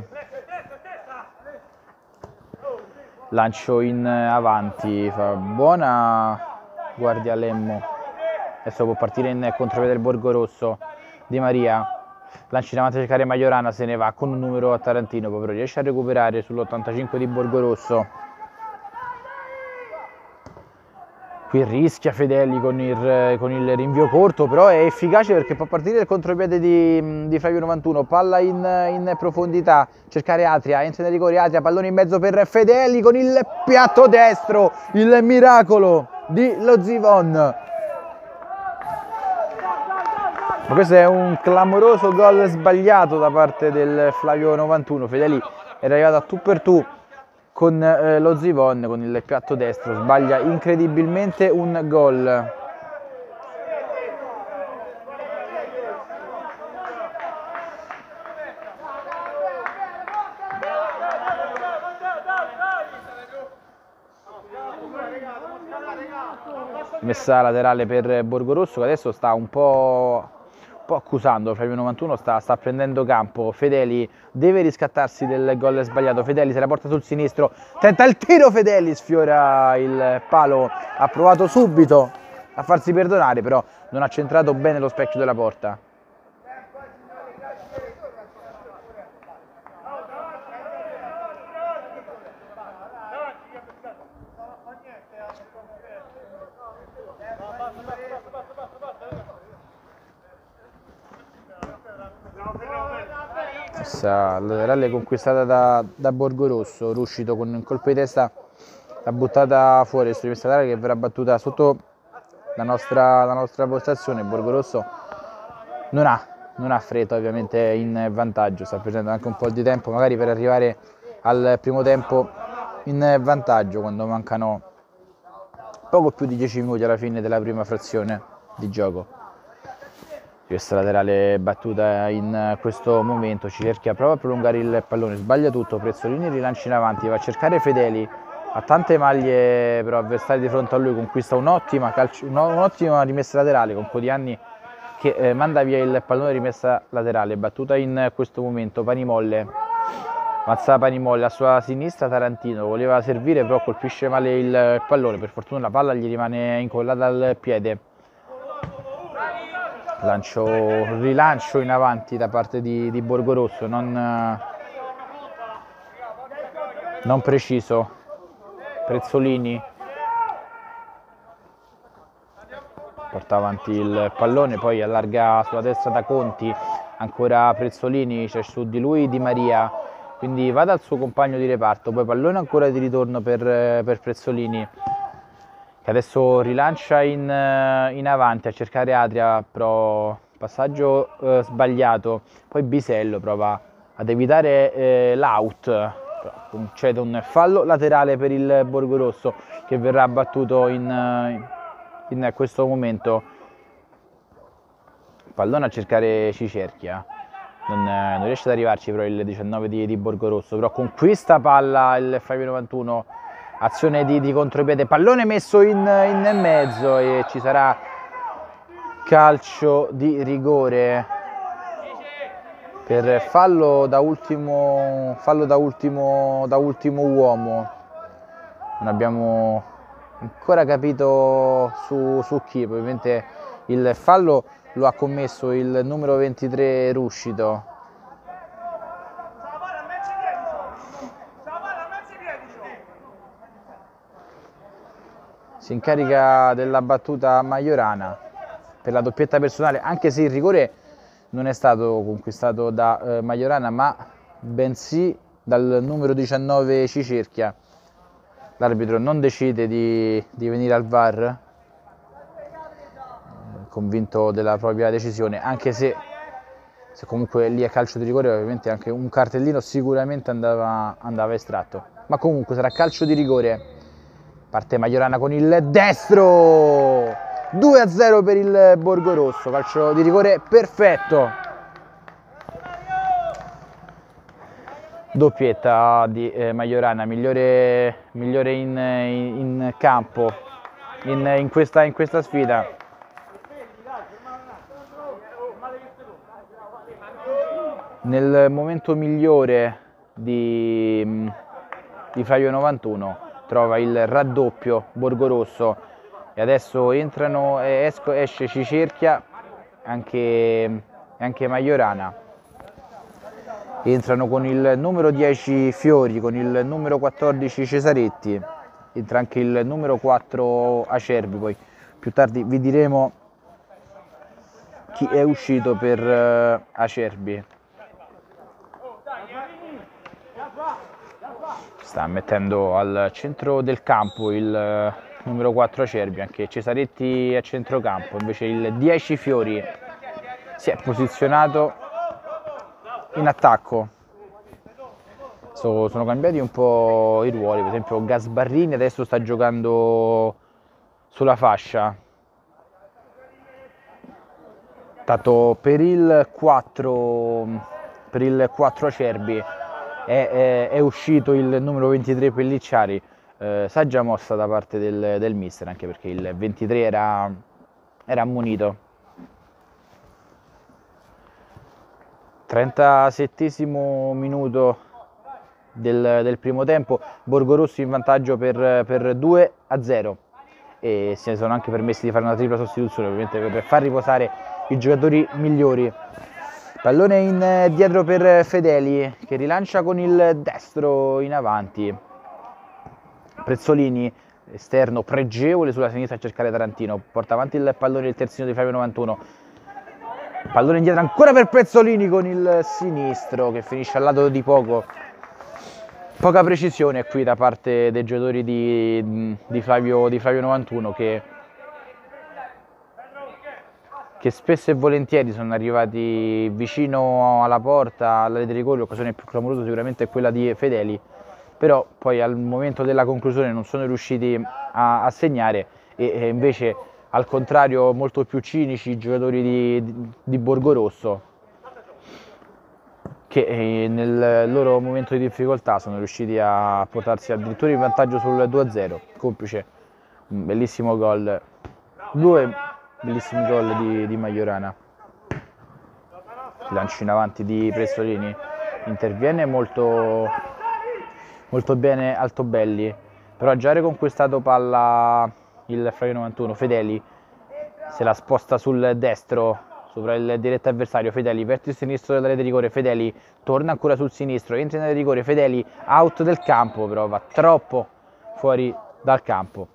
lancio in avanti, fa buona guardia Lemmo, adesso può partire in contropiede del Borgorosso, Di Maria lancio in avanti a cercare Majorana, se ne va con un numero a Tarantino, poi però riesce a recuperare sull'85 di Borgorosso. Qui rischia Fedeli con il rinvio corto, però è efficace perché può partire il contropiede di Flavio 91, palla in profondità, cercare Atria, entra nel rigore Atria, pallone in mezzo per Fedeli con il piatto destro, il miracolo di Lo Zivon. Ma questo è un clamoroso gol sbagliato da parte del Flavio 91, Fedeli era arrivato a tu per tu con Lo Zivon, con il piatto destro, sbaglia incredibilmente un gol. Messa laterale per Borgorosso che adesso sta un po' accusando Flavio 91, sta prendendo campo. Fedeli deve riscattarsi del gol sbagliato, Fedeli se la porta sul sinistro, tenta il tiro, Fedeli sfiora il palo, ha provato subito a farsi perdonare, però non ha centrato bene lo specchio della porta. Questa laterale conquistata da Borgorosso, Ruscito con un colpo di testa l'ha buttata fuori, su questa laterale che verrà battuta sotto la nostra postazione. Borgorosso non ha fretta ovviamente in vantaggio, sta perdendo anche un po' di tempo magari per arrivare al primo tempo in vantaggio quando mancano poco più di 10 minuti alla fine della prima frazione di gioco. Questa laterale battuta in questo momento, Cicerchia prova a prolungare il pallone, sbaglia tutto, Prezzolini rilancia in avanti, va a cercare Fedeli, ha tante maglie però avversari di fronte a lui, conquista un'ottima rimessa laterale con Codianni che manda via il pallone, rimessa laterale, battuta in questo momento Panimolle, avanza Panimolle, a sua sinistra Tarantino, voleva servire però colpisce male il pallone, per fortuna la palla gli rimane incollata al piede. Rilancio in avanti da parte di Borgorosso, non preciso. Prezzolini porta avanti il pallone, poi allarga sulla destra da Conti, ancora Prezzolini, c'è su di lui Di Maria, quindi va dal suo compagno di reparto, poi pallone ancora di ritorno per Prezzolini, che adesso rilancia in avanti a cercare Atria, però passaggio sbagliato, poi Bisello prova ad evitare l'out, concede un fallo laterale per il Borgorosso che verrà battuto in questo momento. Pallone a cercare Cicerchia, non riesce ad arrivarci però il 19 di Borgorosso, però conquista palla il Flavio 91, azione di contropiede, pallone messo in mezzo e ci sarà calcio di rigore per fallo da ultimo uomo. Non abbiamo ancora capito su chi, ovviamente il fallo lo ha commesso il numero 23 Ruscito. Si incarica della battuta Majorana per la doppietta personale, anche se il rigore non è stato conquistato da Majorana, ma bensì dal numero 19 Cicerchia. L'arbitro non decide di venire al VAR, convinto della propria decisione, anche se comunque lì è calcio di rigore, ovviamente anche un cartellino sicuramente andava estratto. Ma comunque sarà calcio di rigore. Parte Majorana con il destro, 2-0 per il Borgorosso, calcio di rigore perfetto. Doppietta di Majorana, migliore in campo in questa sfida. Nel momento migliore di Flavio 91 trova il raddoppio Borgorosso e adesso entrano esce Cicerchia, anche Majorana. Entrano con il numero 10 Fiori, con il numero 14 Cesaretti, entra anche il numero 4 Acerbi, poi più tardi vi diremo chi è uscito per Acerbi. Sta mettendo al centro del campo il numero 4 Acerbi, anche Cesaretti a centrocampo, invece il 10 Fiori si è posizionato in attacco. Sono cambiati un po' i ruoli, per esempio Gasbarrini adesso sta giocando sulla fascia. Tanto per il 4 Acerbi è uscito il numero 23 Pellicciari, saggia mossa da parte del mister, anche perché il 23 era ammonito. 37esimo minuto del primo tempo, Borgorosso in vantaggio per 2-0 e si sono anche permessi di fare una tripla sostituzione, ovviamente per far riposare i giocatori migliori. Pallone in dietro per Fedeli che rilancia con il destro in avanti. Prezzolini esterno pregevole sulla sinistra a cercare Tarantino, porta avanti il pallone il terzino di Flavio 91. Pallone indietro ancora per Prezzolini con il sinistro che finisce al lato di poco. Poca precisione qui da parte dei giocatori di Flavio 91 che spesso e volentieri sono arrivati vicino alla porta, alla rete di rigore. L'occasione più clamorosa sicuramente è quella di Fedeli, però poi al momento della conclusione non sono riusciti a segnare e invece al contrario molto più cinici i giocatori di Borgorosso, che nel loro momento di difficoltà sono riusciti a portarsi addirittura in vantaggio sul 2-0, complice un bellissimo gol, due bellissimi gol di Majorana. Lancio in avanti di Prezzolini, interviene molto bene Altobelli, però ha già riconquistato palla il Flavio 91. Fedeli se la sposta sul destro sopra il diretto avversario. Fedeli verso il sinistro della rete di rigore, Fedeli torna ancora sul sinistro, entra nella rete di rigore, Fedeli out del campo, però va troppo fuori dal campo.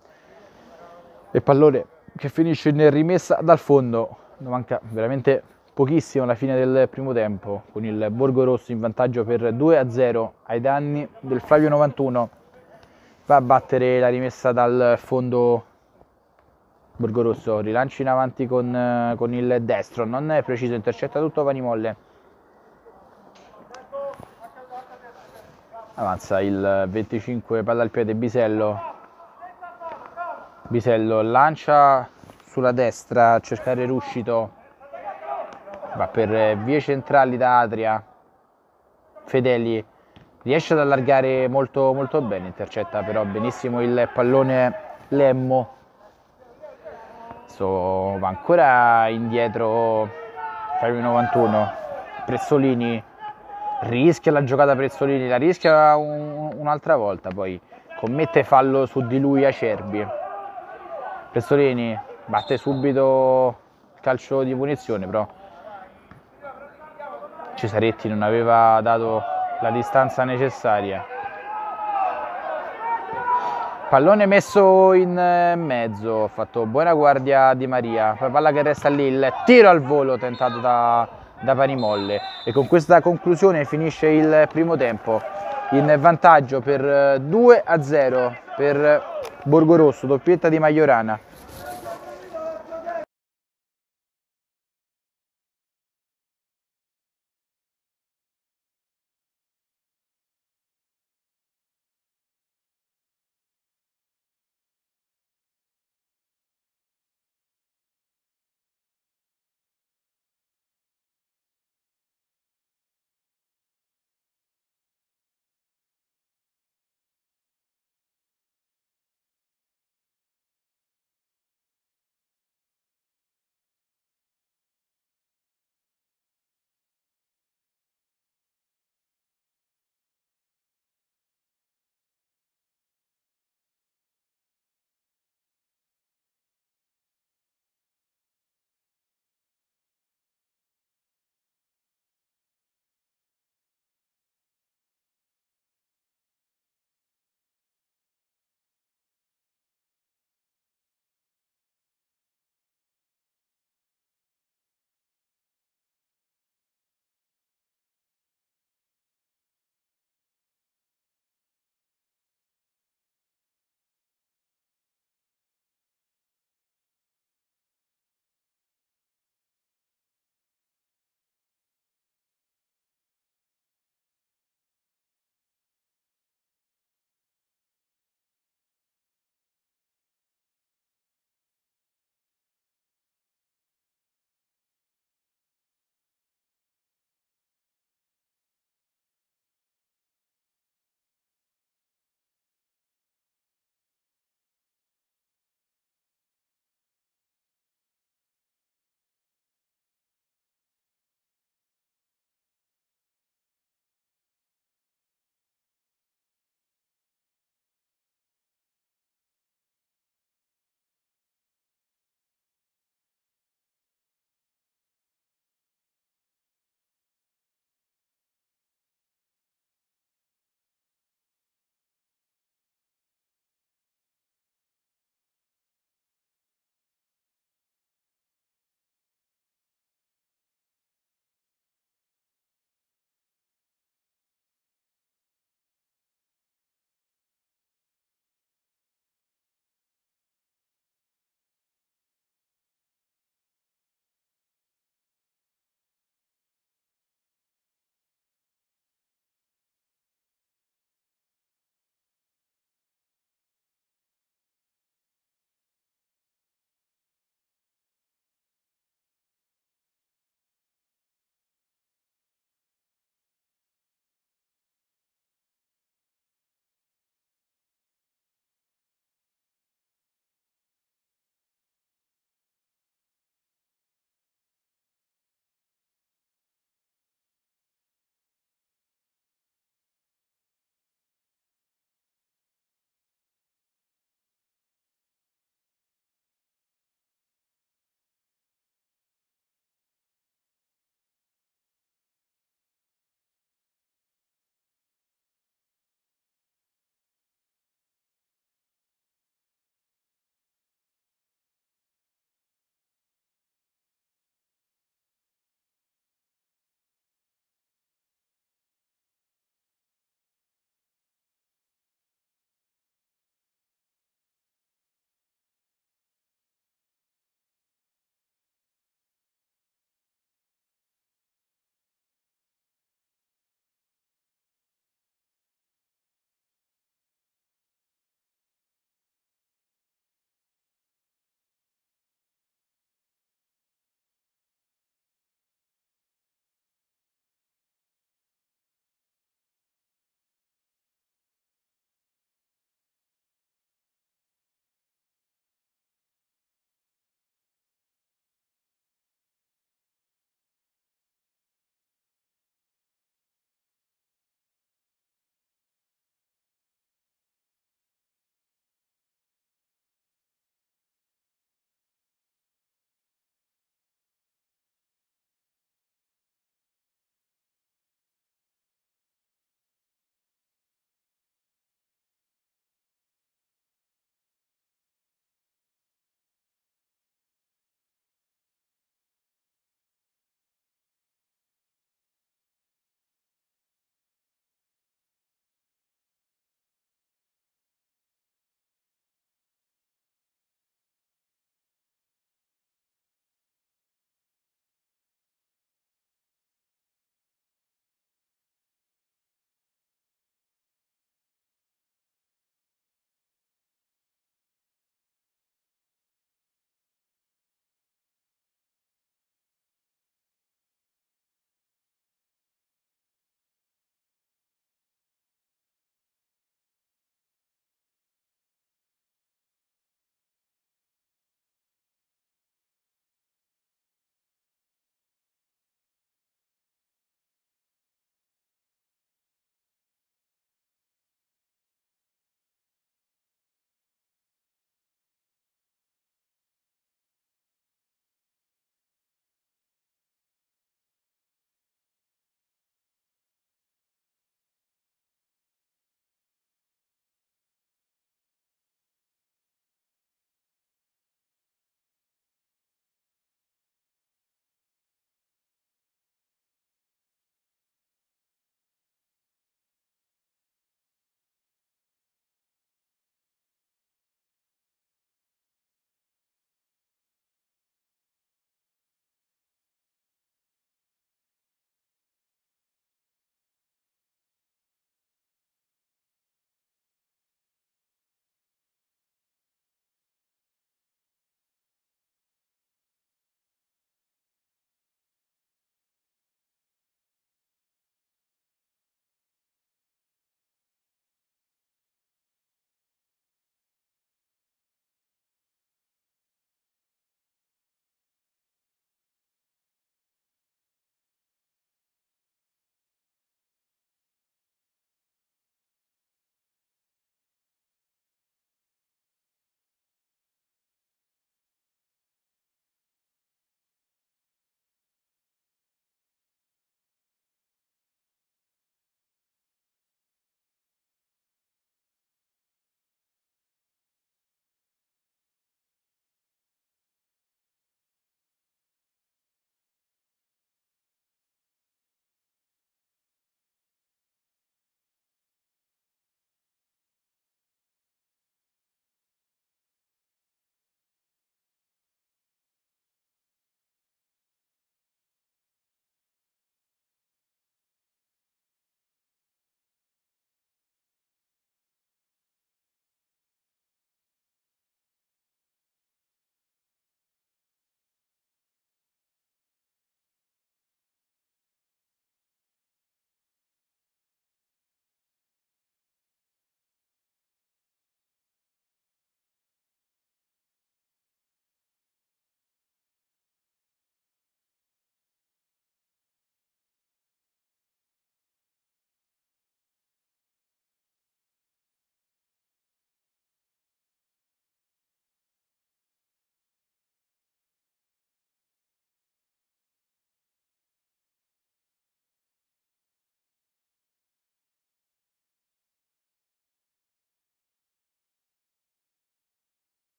E pallone che finisce in rimessa dal fondo. Non manca veramente pochissimo alla fine del primo tempo, con il Borgorosso in vantaggio per 2-0 ai danni del Flavio 91. Va a battere la rimessa dal fondo Borgorosso, rilancio in avanti con il destro, non è preciso, intercetta tutto Vanimolle. Avanza il 25, palla al piede Bisello. Bisello lancia sulla destra a cercare Ruscito, va per vie centrali da Adria. Fedeli riesce ad allargare molto bene, intercetta però benissimo il pallone Lemmo. Va ancora indietro Flavio 91. Prezzolini rischia la giocata, Prezzolini la rischia un'altra volta, poi commette fallo su di lui Acerbi. Prezzolini batte subito il calcio di punizione, però Cesaretti non aveva dato la distanza necessaria. Pallone messo in mezzo, ha fatto buona guardia Di Maria, palla che resta lì, il tiro al volo tentato da Vanimolle e con questa conclusione finisce il primo tempo in vantaggio per 2-0 per Borgorosso, doppietta di Majorana.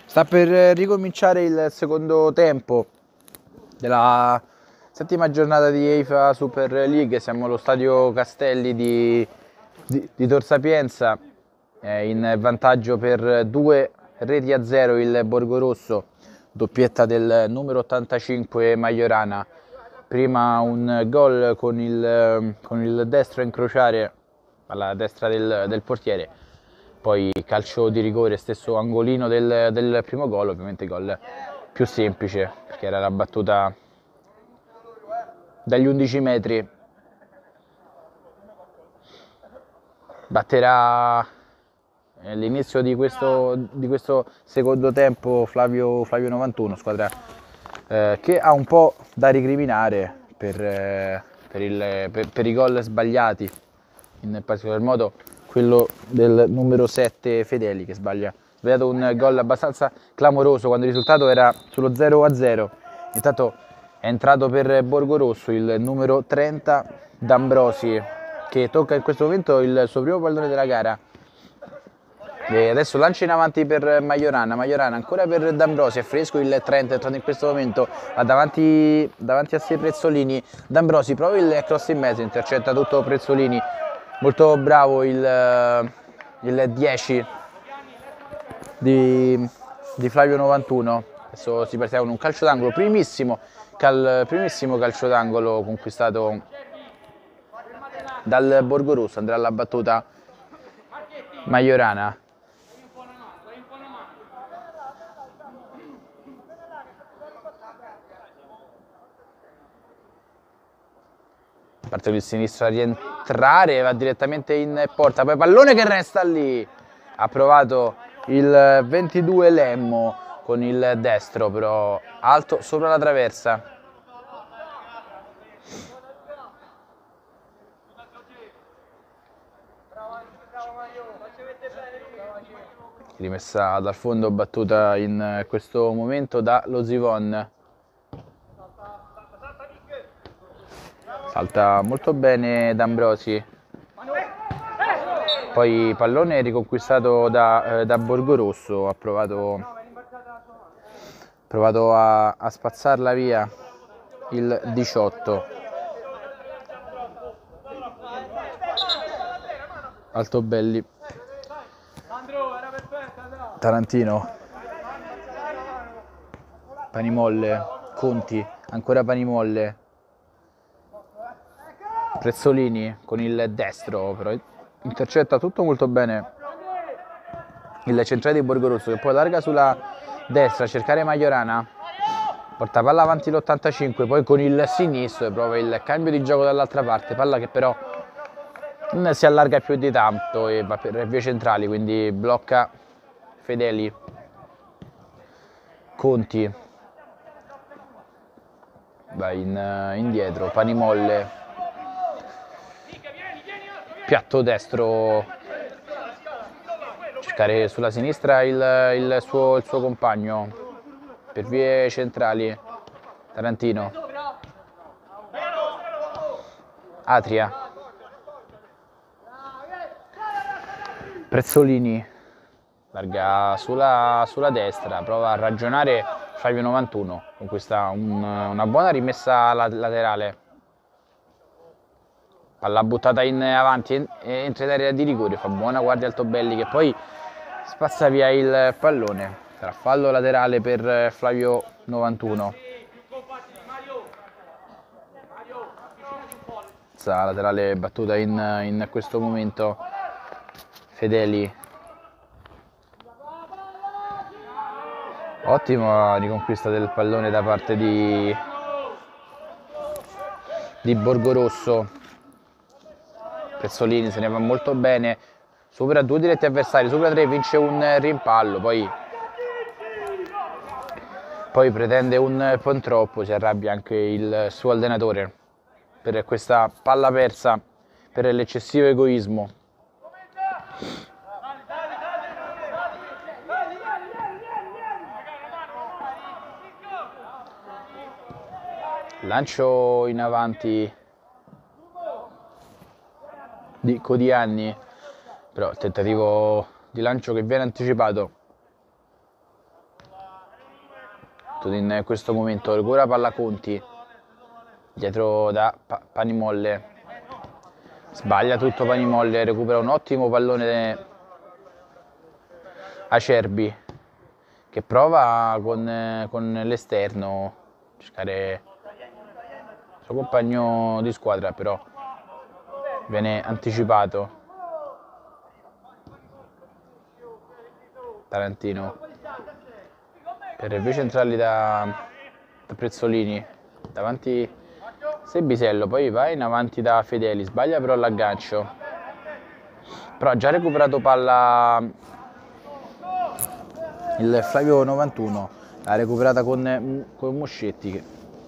Sta per ricominciare il secondo tempo della settima giornata di UEFA Super League. Siamo allo stadio Castelli di Tor Sapienza, in vantaggio per 2-0 il Borgorosso, doppietta del numero 85 Majorana. Prima un gol con il destro a incrociare alla destra del portiere, poi calcio di rigore, stesso angolino del primo gol, ovviamente gol più semplice perché era la battuta dagli 11 metri. Batterà all'inizio di questo secondo tempo Flavio 91, squadra che ha un po' da ricriminare per i gol sbagliati, in particolar modo quello del numero 7 Fedeli, che ha sbagliato un gol abbastanza clamoroso quando il risultato era sullo 0-0. Intanto è entrato per Borgorosso il numero 30 D'Ambrosi, che tocca in questo momento il suo primo pallone della gara. E adesso lancia in avanti per Majorana ancora per D'Ambrosi, è fresco il 30, è entrato in questo momento, va davanti a sé Prezzolini. D'Ambrosi prova il cross in mezzo, intercetta tutto Prezzolini, molto bravo il 10 di Flavio 91. Adesso si parte con un calcio d'angolo, primissimo calcio d'angolo conquistato dal Borgorosso. Andrà alla battuta Majorana. Parte il sinistro a rientrare, va direttamente in porta, poi pallone che resta lì. Ha provato il 22 Lemmo con il destro, però alto sopra la traversa. Rimessa dal fondo, battuta in questo momento da Losivon. Salta molto bene D'Ambrosi, poi pallone riconquistato da Borgorosso. Ha provato a spazzarla via il 18. Altobelli, Tarantino, Panimolle, Conti, ancora Panimolle, Prezzolini con il destro, però intercetta tutto molto bene il centrale di Borgorosso, che poi larga sulla destra a cercare Majorana, porta palla avanti l'85, poi con il sinistro prova il cambio di gioco dall'altra parte, palla che però non si allarga più di tanto e va per vie centrali, quindi blocca Fedeli. Conti va indietro, Panimolle, piatto destro, cercare sulla sinistra il suo compagno per vie centrali, Tarantino, Atria, Prezzolini, larga sulla destra, prova a ragionare Flavio 91 con questa una buona rimessa laterale. Palla buttata in avanti, entra in area di rigore, fa buona guardia Altobelli che poi spazza via il pallone. Sarà fallo laterale per Flavio 91. Laterale battuta in questo momento Fedeli. Ottima riconquista del pallone da parte di Borgorosso. Prezzolini se ne va molto bene, supera due diretti avversari, supera tre, vince un rimpallo, poi pretende un po' troppo, si arrabbia anche il suo allenatore per questa palla persa, per l'eccessivo egoismo. Lancio in avanti di Codianni, però tentativo di lancio che viene anticipato in questo momento recupera palla Conti, dietro da Panimolle, sbaglia tutto Panimolle, recupera un ottimo pallone Acerbi, che prova con l'esterno a cercare il suo compagno di squadra, però viene anticipato. Tarantino per i due centrali da Prezzolini, davanti Sebisello, poi va in avanti da Fedeli, sbaglia però l'aggancio, però ha già recuperato palla il Flavio 91, l'ha recuperata con Moscetti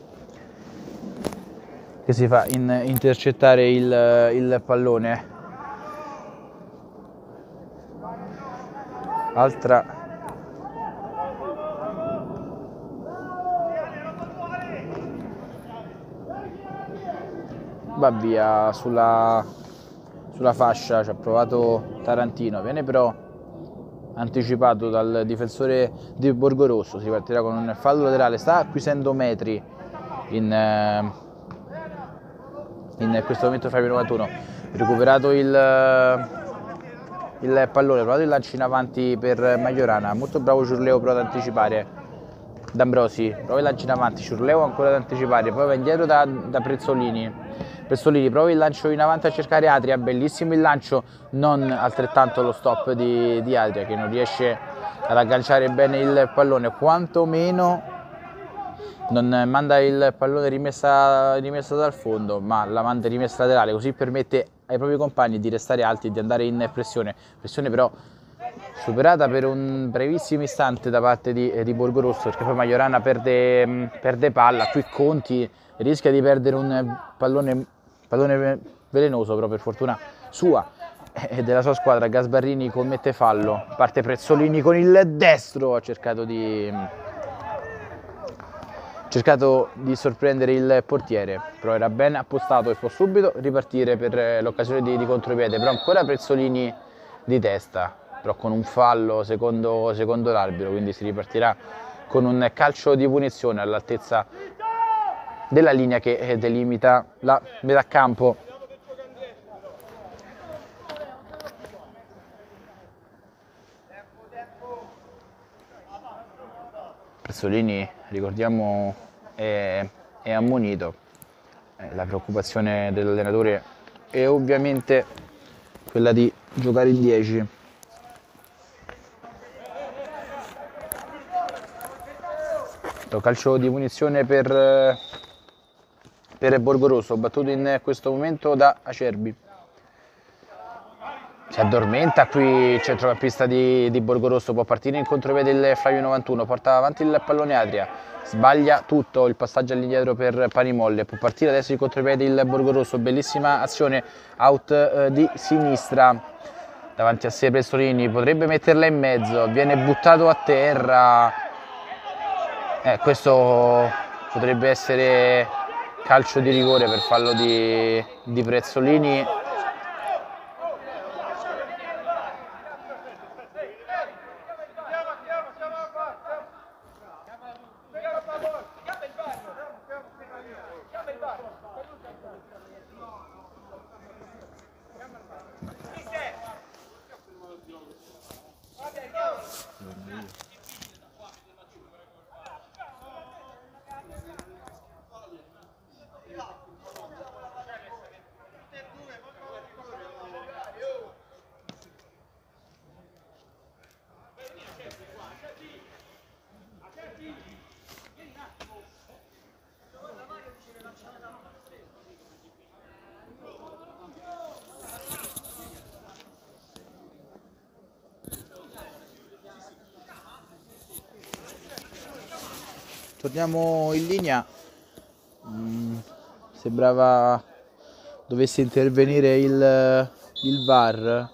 che si fa intercettare il pallone. Altra va via sulla fascia, ci ha provato Tarantino, viene però anticipato dal difensore di Borgorosso, si partirà con un fallo laterale, sta acquisendo metri in questo momento Fabio 91, recuperato il pallone, provato il lancio in avanti per Majorana, molto bravo Ciurleo però ad anticipare. D'Ambrosi, prova il lancio in avanti, Ciurleo ancora da anticipare, poi va indietro da Prezzolini, prova il lancio in avanti a cercare Adria, bellissimo il lancio, non altrettanto lo stop di Adria che non riesce ad agganciare bene il pallone, quantomeno non manda il pallone rimessa dal fondo, ma la manda rimessa laterale, così permette ai propri compagni di restare alti e di andare in pressione però superata per un brevissimo istante da parte di Borgorosso, perché poi Majorana perde palla, qui Conti rischia di perdere un pallone velenoso, però per fortuna sua e della sua squadra. Gasbarrini commette fallo, parte Prezzolini con il destro, ha cercato di sorprendere il portiere, però era ben appostato e può subito ripartire per l'occasione di contropiede, però ancora Prezzolini di testa, però con un fallo secondo l'arbitro, quindi si ripartirà con un calcio di punizione all'altezza della linea che delimita la metà campo. Prezzolini, ricordiamo, è ammonito. La preoccupazione dell'allenatore è ovviamente quella di giocare in 10. Calcio di punizione per Borgorosso, battuto in questo momento da Acerbi. Si addormenta qui il centrocampista di Borgorosso, può partire in contropiede il Flavio 91, porta avanti il pallone Adria, sbaglia tutto, il passaggio all'indietro per Panimolle, può partire adesso in contropiede il Borgorosso, bellissima azione, out di sinistra, davanti a sé Prezzolini, potrebbe metterla in mezzo, viene buttato a terra, questo potrebbe essere calcio di rigore per fallo di Prezzolini. Torniamo in linea, sembrava dovesse intervenire il VAR.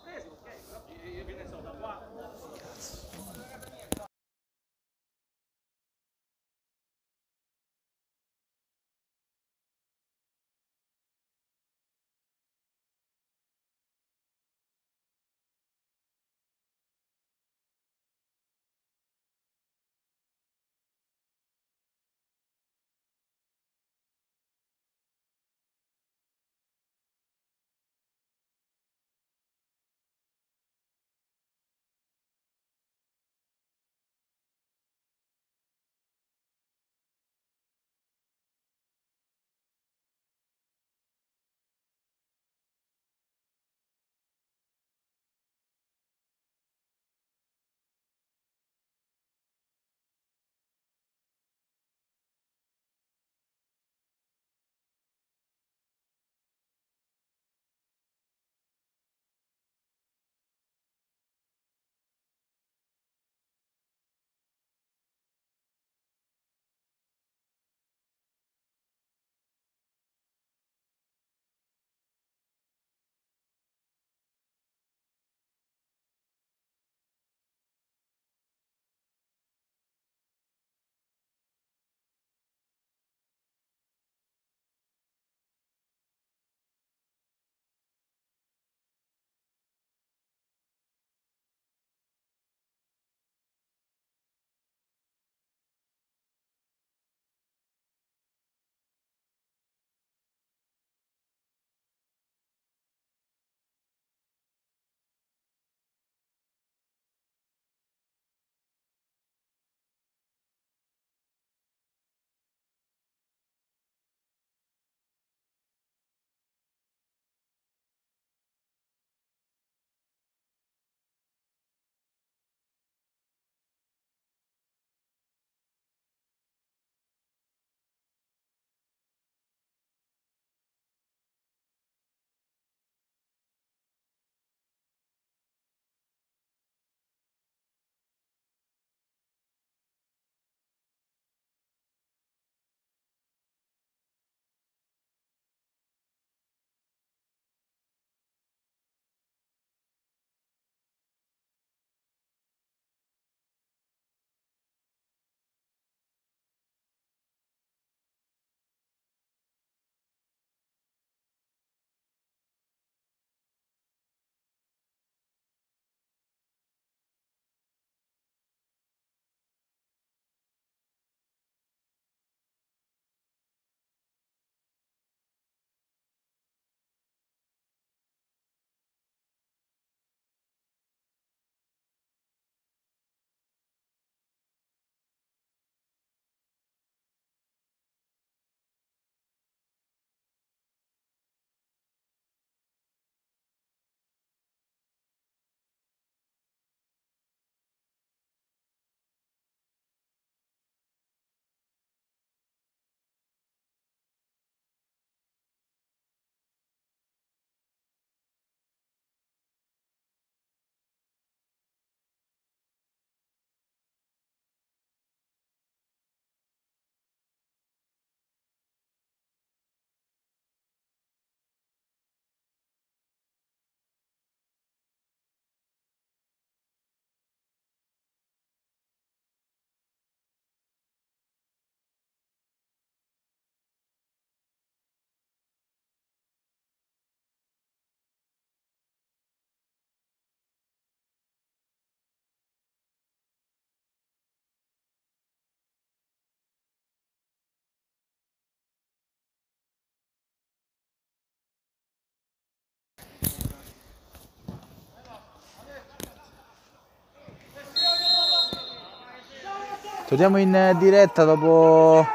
Torniamo in diretta dopo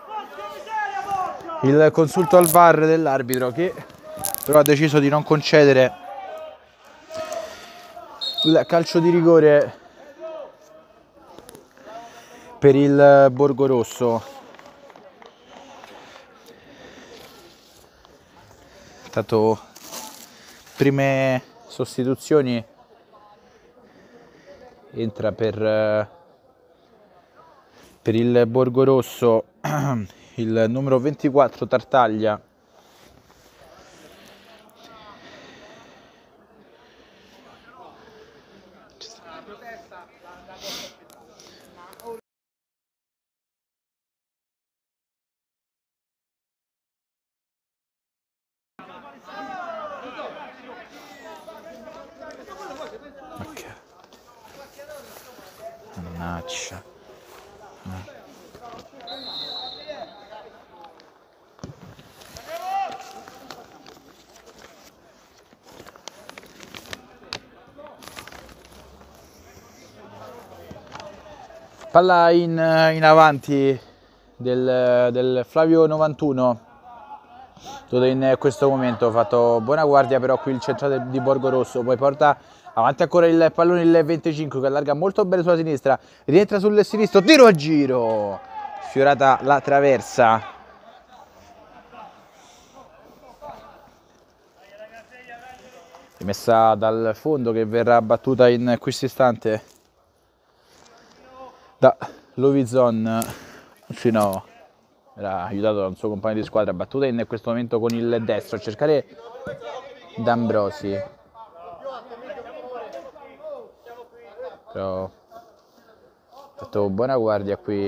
il consulto al VAR dell'arbitro, che però ha deciso di non concedere il calcio di rigore per il Borgorosso. Intanto prime sostituzioni, entra per il Borgorosso il numero 24 Tartaglia. Ok. Mannaggia. Palla in avanti del Flavio 91, dove in questo momento ha fatto buona guardia, però qui il centrale di Borgorosso, poi porta avanti ancora il pallone il 25 che allarga molto bene sulla sinistra, rientra sul sinistro, tiro a giro, sfiorata la traversa. Rimessa dal fondo che verrà battuta in questo istante da Lovizon. Sì, no, era aiutato da un suo compagno di squadra, battuta in questo momento con il destro a cercare D'Ambrosi, però ha fatto buona guardia qui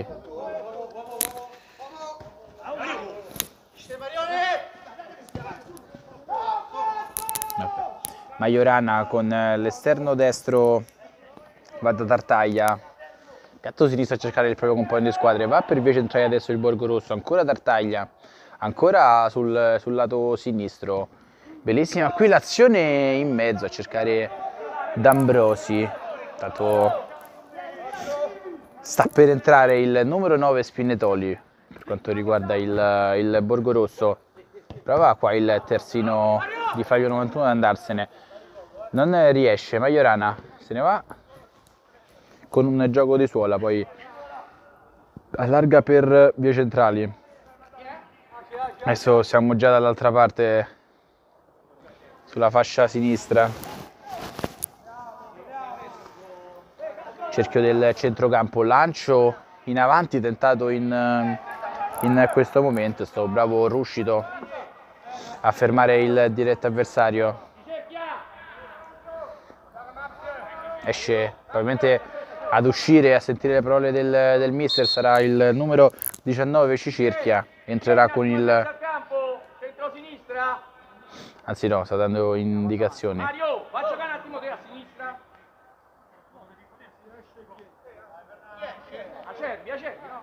Majorana, con l'esterno destro va da Tartaglia, gatto sinistro a cercare il proprio compagno di squadra, va per via centrale adesso il Borgorosso, ancora Tartaglia, ancora sul lato sinistro, bellissima qui l'azione in mezzo a cercare D'Ambrosi, tanto sta per entrare il numero 9 Spinetoli per quanto riguarda il Borgorosso, prova qua il terzino di Flavio 91 ad andarsene, non riesce, Majorana se ne va con un gioco di suola, poi allarga per vie centrali. Adesso siamo già dall'altra parte, sulla fascia sinistra, cerchio del centrocampo, lancio in avanti tentato in questo momento, è stato bravo Ruscito a fermare il diretto avversario. Esce probabilmente ad uscire, a sentire le parole del mister, sarà il numero 19 Cicirchia, entrerà con il... Anzi no, sta dando indicazioni. Mario, va a giocare un attimo te a sinistra. Acerbi, no?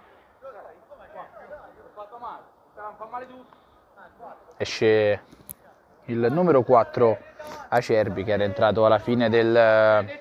Fatto male, fa male tu. Esce il numero 4 Acerbi, che era entrato alla fine del...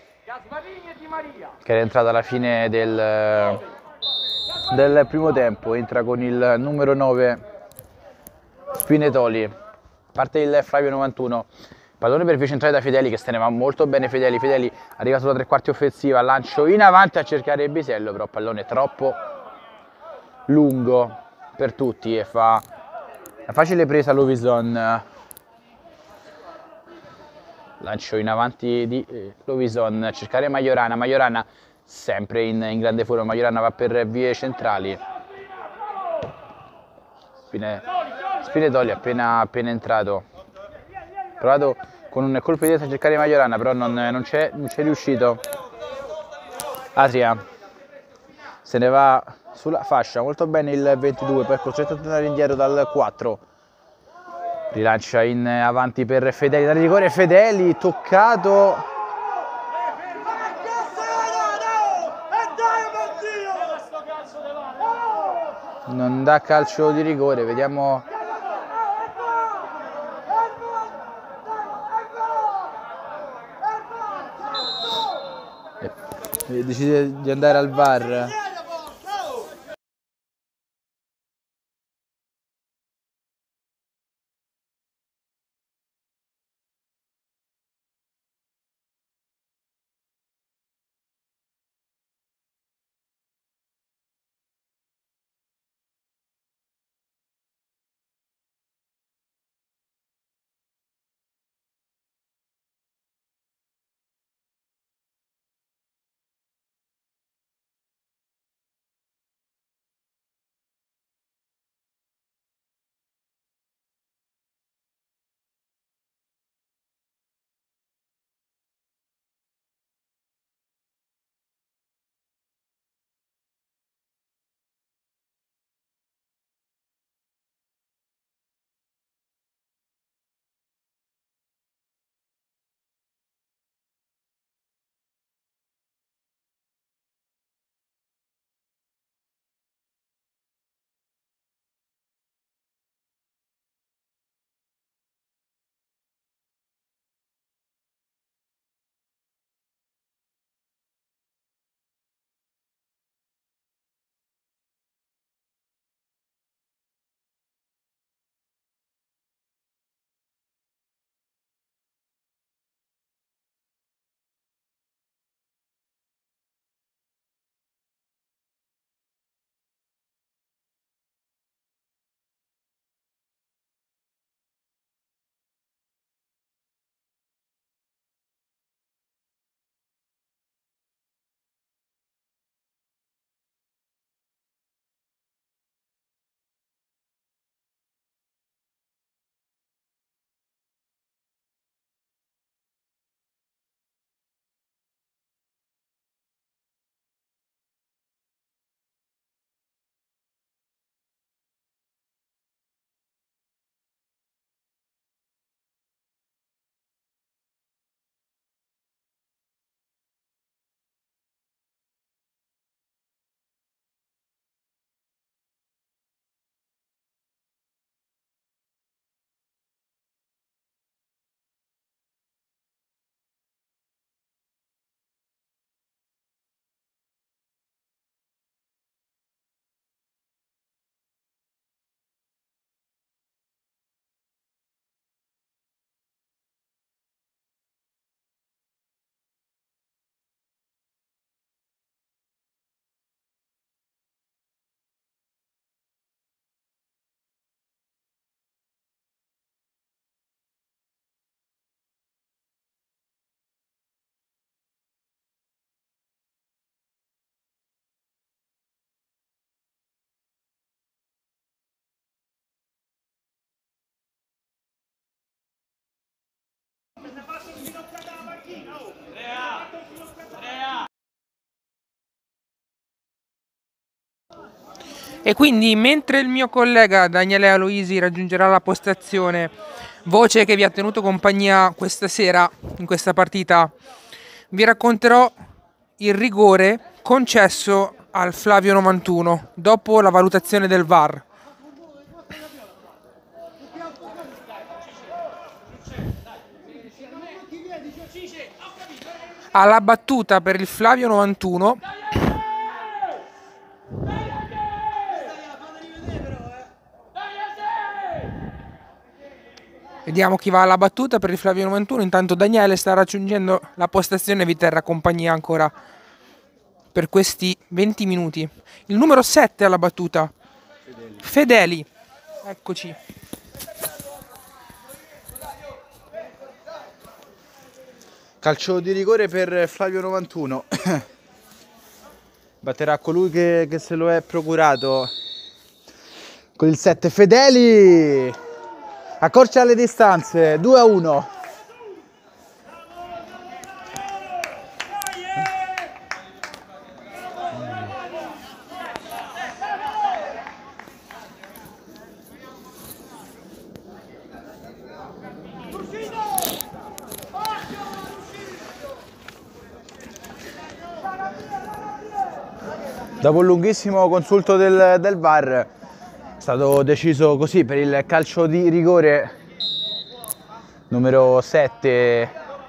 che era entrato alla fine del primo tempo, entra con il numero 9 Spinetoli, parte il Flavio 91, pallone per via centrale da Fedeli che se ne va molto bene Fedeli arriva sulla tre quarti offensiva, lancio in avanti a cercare Bisello, però pallone troppo lungo per tutti e fa una facile presa Lovison. Lancio in avanti di Lovison a cercare Majorana sempre in grande forma, Majorana va per vie centrali, Spinetoli appena entrato, provato con un colpo di testa a cercare Majorana, però non c'è riuscito. Atria se ne va sulla fascia, molto bene il 22, poi è costretto a tornare indietro dal 4. Rilancia in avanti per Fedeli, da rigore Fedeli, toccato. Non dà calcio di rigore, vediamo. Decide di andare al VAR. E quindi mentre il mio collega Daniele Aloisi raggiungerà la postazione, voce che vi ha tenuto compagnia questa sera in questa partita, vi racconterò il rigore concesso al Flavio 91 dopo la valutazione del VAR. Alla battuta per il Flavio 91 vediamo chi va alla battuta per il Flavio 91. Intanto Daniele sta raggiungendo la postazione e vi terrà compagnia ancora per questi 20 minuti. Il numero 7 alla battuta, Fedeli. Eccoci. Calcio di rigore per Flavio 91. Batterà colui che se lo è procurato con il 7 Fedeli. Accorcia le distanze, 2-1. Dopo un lunghissimo consulto del VAR è stato deciso così per il calcio di rigore numero 7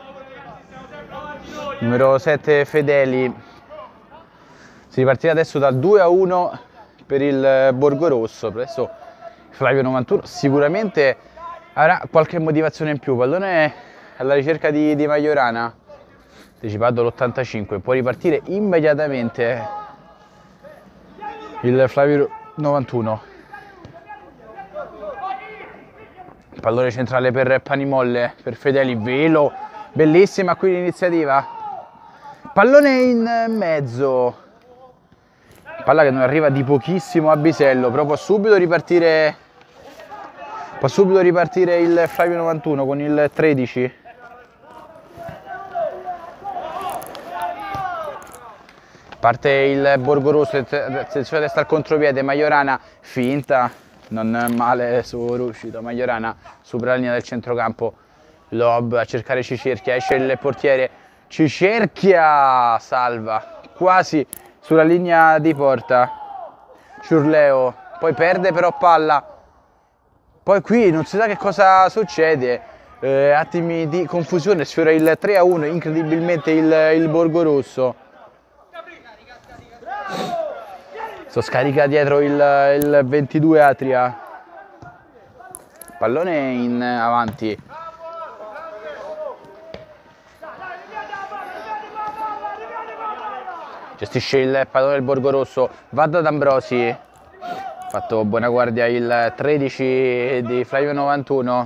Fedeli. Si ripartirà adesso dal 2-1 per il Borgorosso. Adesso Flavio 91 sicuramente avrà qualche motivazione in più. Pallone alla ricerca di Majorana, anticipato l'85, può ripartire immediatamente il Flavio 91. Pallone centrale per Panimolle, per Fedeli, velo, bellissima qui l'iniziativa. Pallone in mezzo, palla che non arriva di pochissimo a Bisello, però può subito ripartire il Flavio 91 con il 13. Parte il Borgorosso, attenzione a destra al contropiede, Majorana, finta, non male su Ruscito, Majorana supera la linea del centrocampo, lob a cercare Cicerchia, esce il portiere, Cicerchia salva, quasi sulla linea di porta, Ciurleo, poi perde però palla, poi qui non si sa che cosa succede, attimi di confusione, sfiora il 3-1, incredibilmente il Borgorosso. Scarica dietro il 22 Atria, pallone in avanti, gestisce il pallone del Borgorosso, va da D'Ambrosi, fatto buona guardia il 13 di Flavio 91,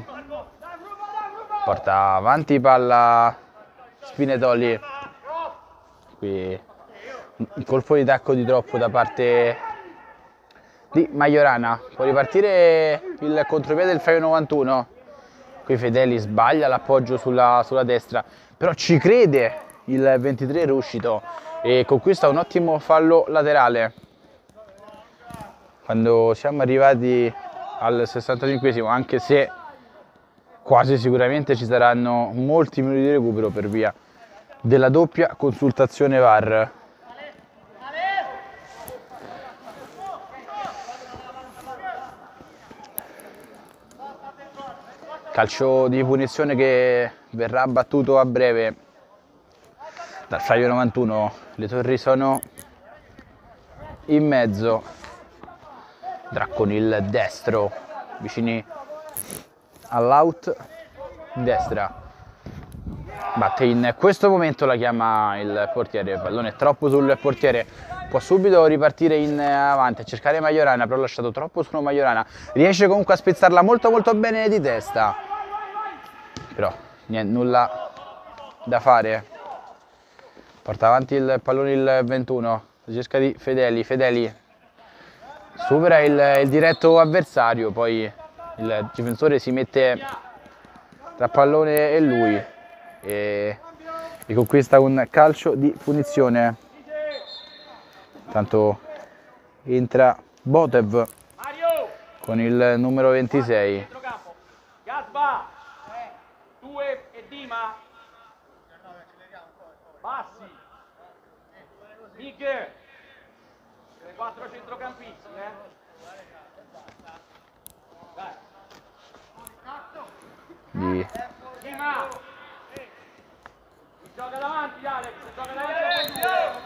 porta avanti palla Spinetoli, qui un colpo di tacco di troppo da parte di Majorana, può ripartire il contropiede del Flavio 91, qui Fedeli sbaglia l'appoggio sulla destra, però ci crede il 23 Ruscito e conquista un ottimo fallo laterale. Quando siamo arrivati al 65esimo, anche se quasi sicuramente ci saranno molti minuti di recupero per via della doppia consultazione VAR. Calcio di punizione che verrà battuto a breve dal Flavio 91, le torri sono in mezzo, andrà con il destro, vicini all'out, destra, batte in questo momento, la chiama il portiere, il pallone è troppo sul portiere, può subito ripartire in avanti a cercare Majorana, però ha lasciato troppo solo Majorana, riesce comunque a spezzarla molto bene di testa, però niente, nulla da fare, porta avanti il pallone il 21, cerca di Fedeli supera il diretto avversario, poi il difensore si mette tra pallone e lui e e conquista un calcio di punizione. Intanto entra Botev con il numero 26. Centrocampo. Gasba. 2 e Dima. Bassi. Mig. 4 centrocampisti, Dai. Di Dima. Gioca davanti, Alex. Gioca davanti.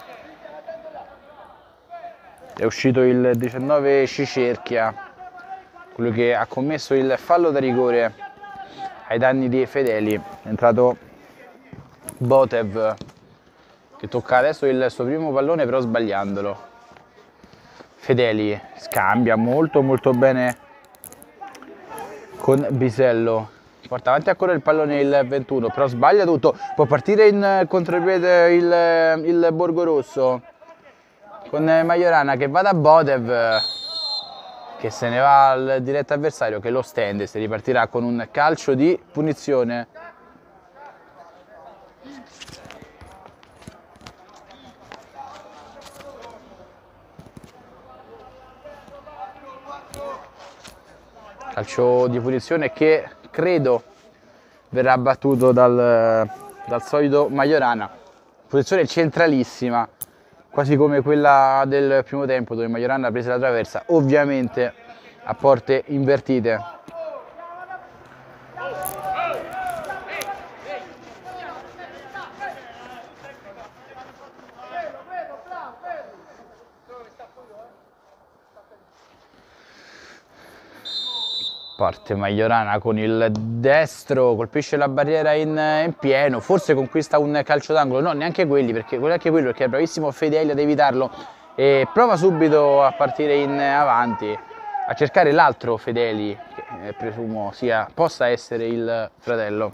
È uscito il 19 Cicerchia, quello che ha commesso il fallo da rigore ai danni di Fedeli. È entrato Botev, che tocca adesso il suo primo pallone, però sbagliandolo. Fedeli scambia molto bene con Bisello, porta avanti ancora il pallone il 21, però sbaglia tutto. Può partire in contropiede il Borgorosso con Majorana che va da Botev, che se ne va al diretto avversario, che lo stende. Si ripartirà con un calcio di punizione. Calcio di punizione che credo verrà battuto dal solito Majorana. Posizione centralissima, quasi come quella del primo tempo, dove Majorana prese la traversa, ovviamente a porte invertite. Parte Majorana con il destro, colpisce la barriera in pieno, forse conquista un calcio d'angolo, no, neanche quelli, perché è bravissimo Fedeli ad evitarlo e prova subito a partire in avanti, a cercare l'altro Fedeli, che presumo possa essere il fratello.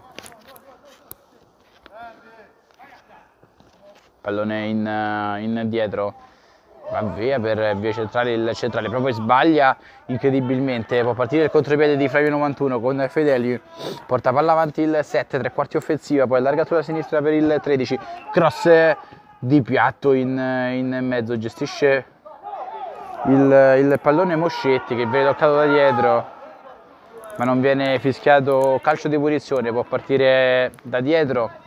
Pallone in dietro. Va via per via centrale, il centrale proprio sbaglia incredibilmente. Può partire il contropiede di Flavio 91 con Fedeli, porta palla avanti il 7, tre quarti offensiva, poi allarga sulla sinistra per il 13, cross di piatto in mezzo, gestisce il pallone Moscetti che viene toccato da dietro, ma non viene fischiato calcio di punizione. Può partire da dietro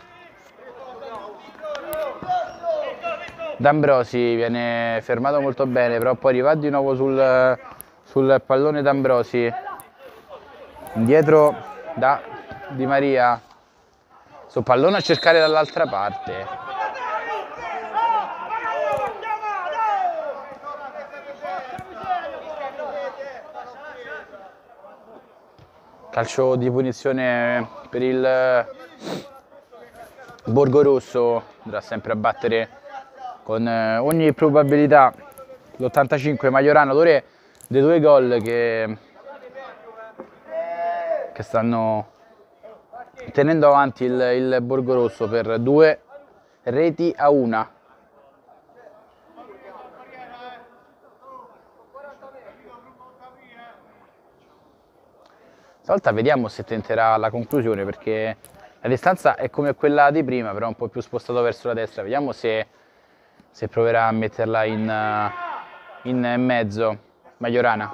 D'Ambrosi, viene fermato molto bene, però poi arriva di nuovo sul pallone D'Ambrosi, indietro da Di Maria, sul pallone a cercare dall'altra parte. Calcio di punizione per il Borgorosso, andrà sempre a battere con ogni probabilità l'85 Majorana, autore dei 2 gol che stanno tenendo avanti il Borgorosso per 2 reti a 1. Stavolta vediamo se tenterà la conclusione, perché la distanza è come quella di prima, però un po' più spostato verso la destra. Vediamo se proverà a metterla in mezzo Majorana.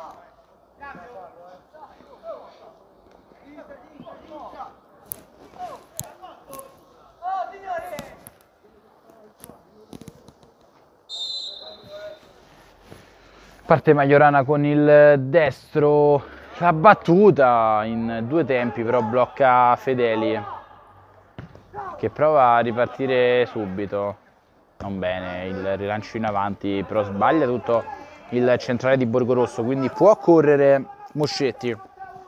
Parte Majorana con il destro, la battuta in 2 tempi, però blocca Fedeli, che prova a ripartire subito. Non bene il rilancio in avanti, però sbaglia tutto il centrale di Borgorosso, quindi può correre Moscetti.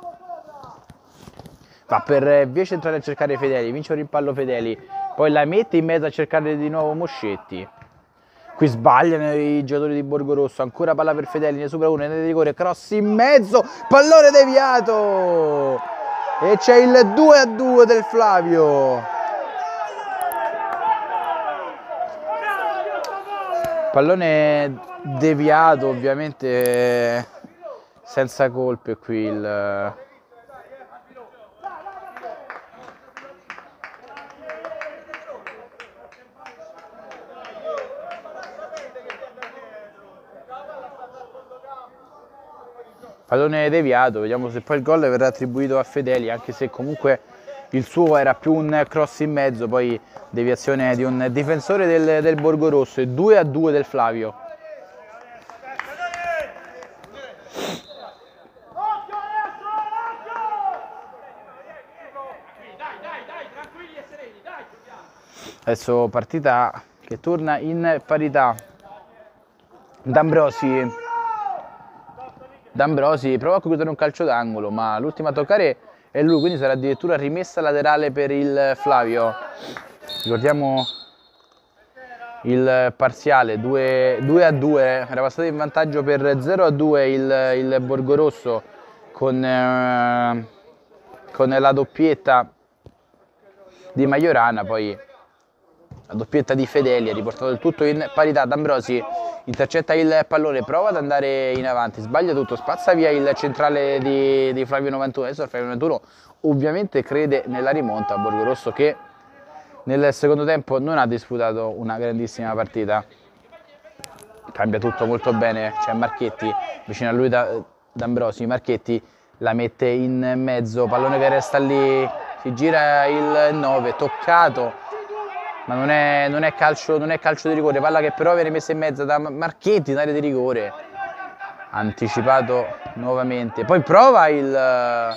Va per via centrale a cercare Fedeli, vince un rimpallo Fedeli, poi la mette in mezzo a cercare di nuovo Moscetti. Qui sbagliano i giocatori di Borgorosso, ancora palla per Fedeli, ne supera uno, ne rigore, cross in mezzo, pallone deviato! E c'è il 2-2 del Flavio. Pallone deviato, ovviamente senza colpe qui il Pallone deviato, vediamo se poi il gol verrà attribuito a Fedeli, anche se comunque il suo era più un cross in mezzo, poi deviazione di un difensore del Borgorosso e 2-2 del Flavio. Adesso partita che torna in parità. D'Ambrosi prova a concludere un calcio d'angolo, ma l'ultima a toccare è lui, quindi sarà addirittura rimessa laterale per il Flavio. Ricordiamo il parziale 2-2, era passato in vantaggio per 0-2 il Borgorosso con la doppietta di Majorana, poi la doppietta di Fedeli ha riportato il tutto in parità. D'Ambrosi intercetta il pallone, prova ad andare in avanti, sbaglia tutto, spazza via il centrale di Flavio 91. Adesso il Flavio 91 ovviamente crede nella rimonta. Borgorosso che nel secondo tempo non ha disputato una grandissima partita. Cambia tutto molto bene, c'è Marchetti vicino a lui, D'Ambrosi. Marchetti la mette in mezzo, pallone che resta lì, si gira il 9, toccato, ma non è calcio di rigore, palla che però viene messa in mezzo da Marchetti in area di rigore, anticipato nuovamente, poi prova il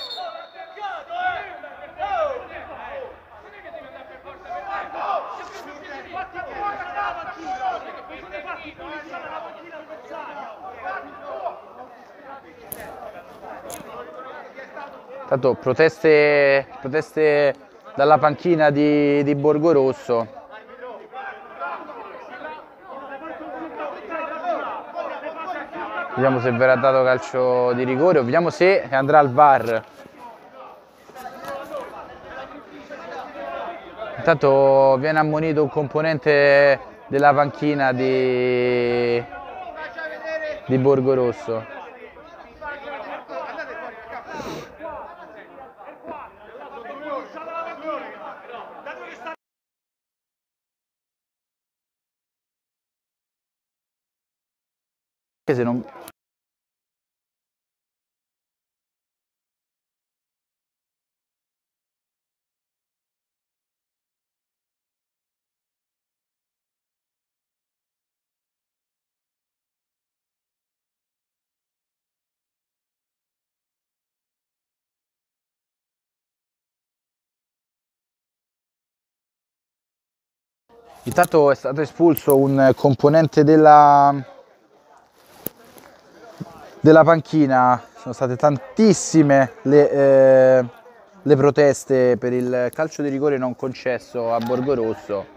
tanto proteste dalla panchina di Borgorosso. Vediamo se verrà dato calcio di rigore, vediamo se andrà al VAR. Intanto viene ammonito un componente della panchina di Borgorosso. Se non... Intanto è stato espulso un componente della panchina, sono state tantissime le proteste per il calcio di rigore non concesso a Borgorosso.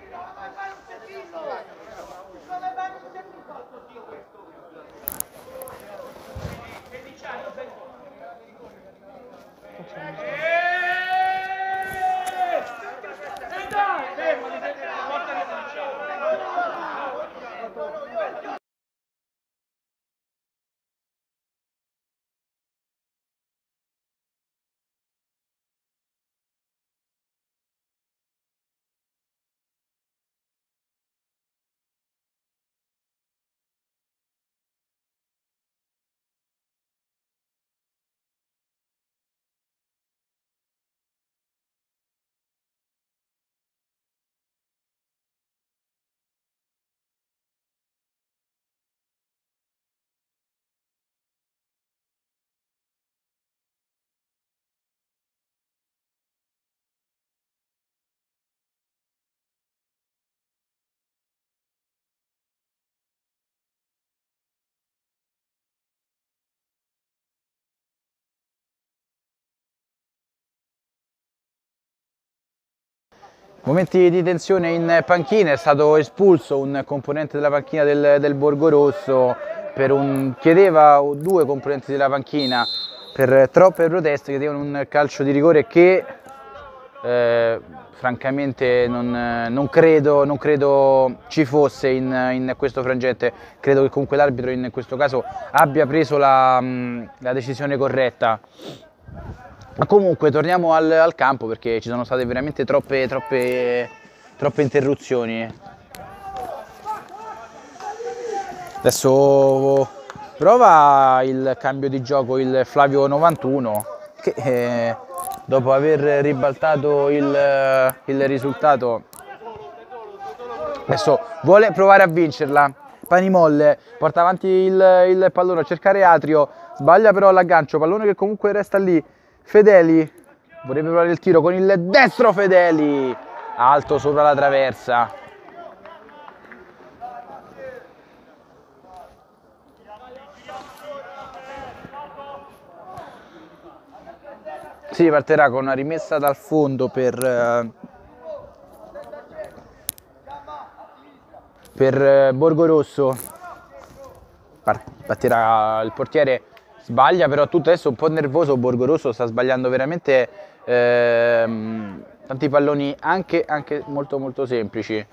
Momenti di tensione in panchina, è stato espulso un componente della panchina del Borgorosso, chiedeva due componenti della panchina per troppe proteste, chiedevano un calcio di rigore che francamente non credo ci fosse in questo frangente. Credo che comunque l'arbitro in questo caso abbia preso la decisione corretta. Ma comunque torniamo al campo perché ci sono state veramente troppe interruzioni. Adesso Prova il cambio di gioco il Flavio 91 che dopo aver ribaltato il risultato adesso vuole provare a vincerla. Panimolle porta avanti il pallone a cercare Atrio, sbaglia però l'aggancio, pallone che comunque resta lì. Fedeli vorrebbe provare il tiro con il destro, Fedeli alto sopra la traversa. Si partirà con una rimessa dal fondo per Borgorosso. Partirà il portiere, sbaglia però tutto adesso un po' nervoso. Borgorosso sta sbagliando veramente tanti palloni anche molto semplici.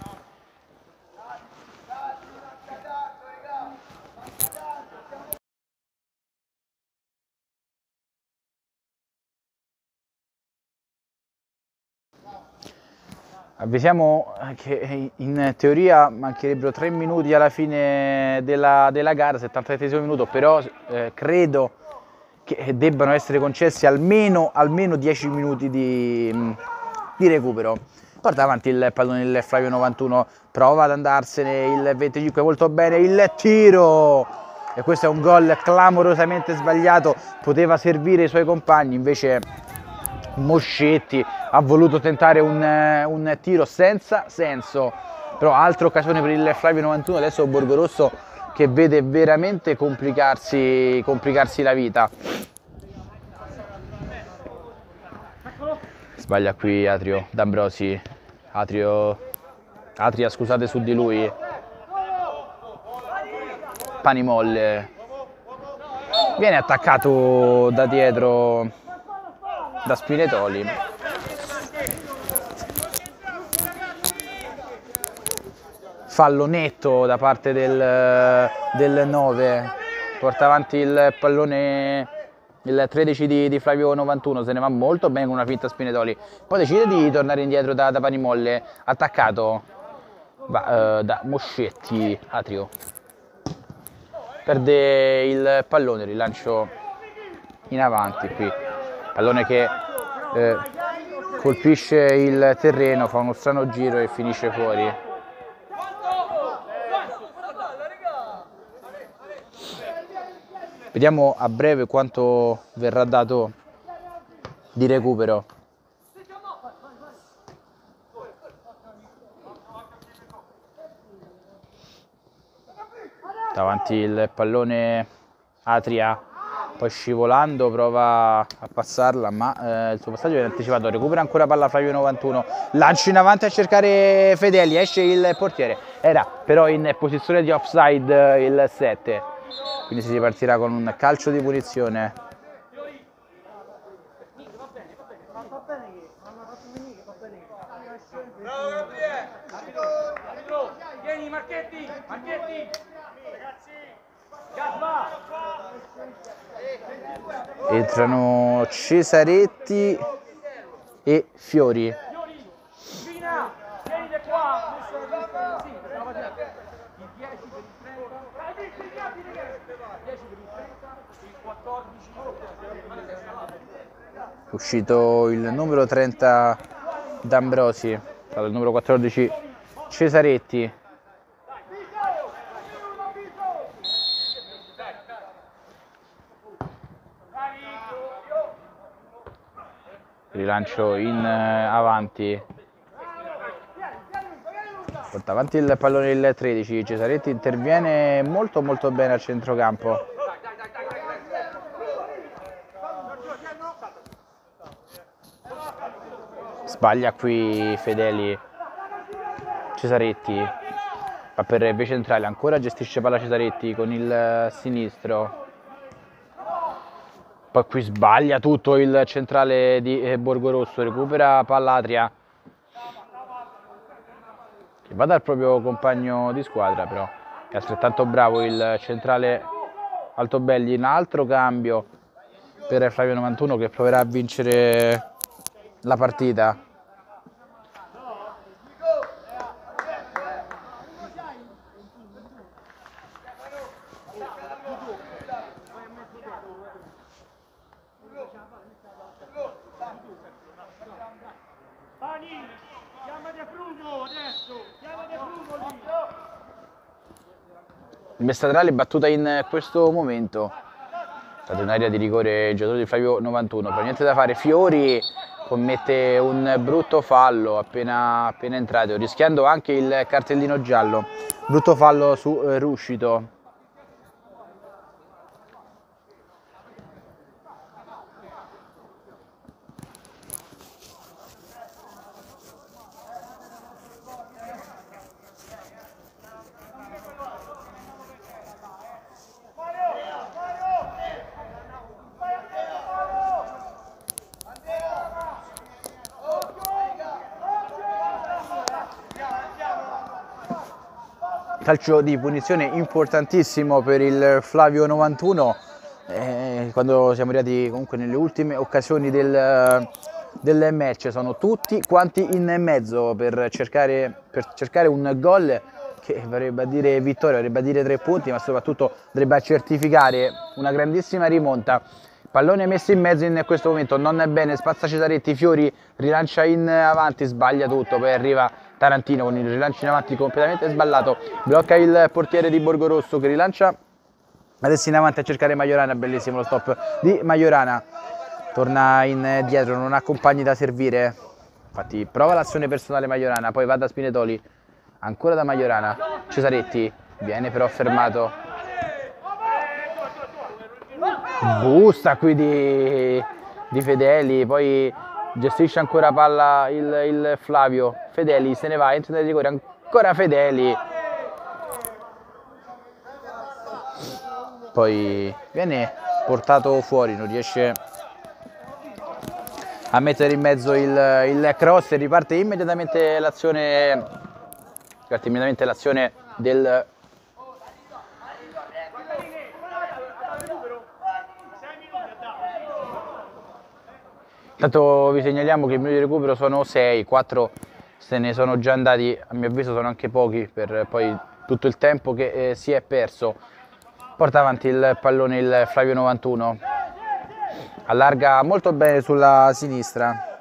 Avvisiamo che in teoria mancherebbero 3 minuti alla fine della gara, 77esimo minuto, però credo che debbano essere concessi almeno 10 minuti di recupero. Porta avanti il pallone il Flavio 91, prova ad andarsene il 25, molto bene il tiro! E questo è un gol clamorosamente sbagliato, poteva servire i suoi compagni, invece Moscetti ha voluto tentare un tiro senza senso, però altra occasione per il Flavio 91, adesso Borgorosso che vede veramente complicarsi la vita. Sbaglia qui Atrio, D'Ambrosi, Atria scusate su di lui, Panimolle, viene attaccato da dietro da Spinetoli. Fallo netto da parte del 9, porta avanti il pallone il 13 di Flavio 91, se ne va molto bene con una finta Spinetoli, poi decide di tornare indietro da Panimolle, attaccato da Moscetti. Atrio perde il pallone, rilancio in avanti qui, pallone che colpisce il terreno, fa uno strano giro e finisce fuori. Vediamo a breve quanto verrà dato di recupero. Davanti il pallone Atria, poi scivolando prova a passarla, ma il suo passaggio viene anticipato. Recupera ancora palla Flavio 91, lancio in avanti a cercare Fedeli, esce il portiere, era però in posizione di offside il 7, quindi si ripartirà con un calcio di punizione. Vieni Marchetti! Entrano Cesaretti e Fiori. È uscito il numero 30 D'Ambrosi, il numero 14 Cesaretti. Rilancio in avanti, porta avanti il pallone il 13, Cesaretti interviene molto bene al centrocampo. Sbaglia qui Fedeli, Cesaretti va per invece centrale, ancora gestisce palla Cesaretti con il sinistro. Poi qui sbaglia tutto il centrale di Borgorosso, recupera palla Atria, che va dal proprio compagno di squadra, però è altrettanto bravo il centrale Altobelli. Un altro cambio per Flavio 91 che proverà a vincere la partita. Il Mestadrale battuta in questo momento. È stata un'area di rigore il giocatore di Flavio 91, però niente da fare. Fiori commette un brutto fallo appena entrato, rischiando anche il cartellino giallo. Brutto fallo su Ruscito. Calcio di punizione importantissimo per il Flavio 91, quando siamo arrivati comunque nelle ultime occasioni del match. Sono tutti quanti in mezzo per cercare un gol che vorrebbe dire vittoria, vorrebbe dire 3 punti, ma soprattutto dovrebbe certificare una grandissima rimonta. Pallone messo in mezzo in questo momento, non è bene, spazza Cesaretti, Fiori rilancia in avanti, sbaglia tutto, poi arriva Tarantino con il rilancio in avanti completamente sballato, blocca il portiere di Borgorosso che rilancia adesso in avanti a cercare Majorana. Bellissimo lo stop di Majorana, torna in dietro, non ha compagni da servire, infatti prova l'azione personale Majorana, poi va da Spinetoli, ancora da Majorana, Cesaretti viene però fermato, busta qui di Fedeli, poi gestisce ancora palla il Flavio, Fedeli se ne va, entra nel rigore, ancora Fedeli, poi viene portato fuori, non riesce a mettere in mezzo il cross e riparte immediatamente l'azione del Intanto vi segnaliamo che i minuti di recupero sono 6, 4 se ne sono già andati, a mio avviso sono anche pochi per poi tutto il tempo che si è perso. Porta avanti il pallone il Flavio 91, allarga molto bene sulla sinistra,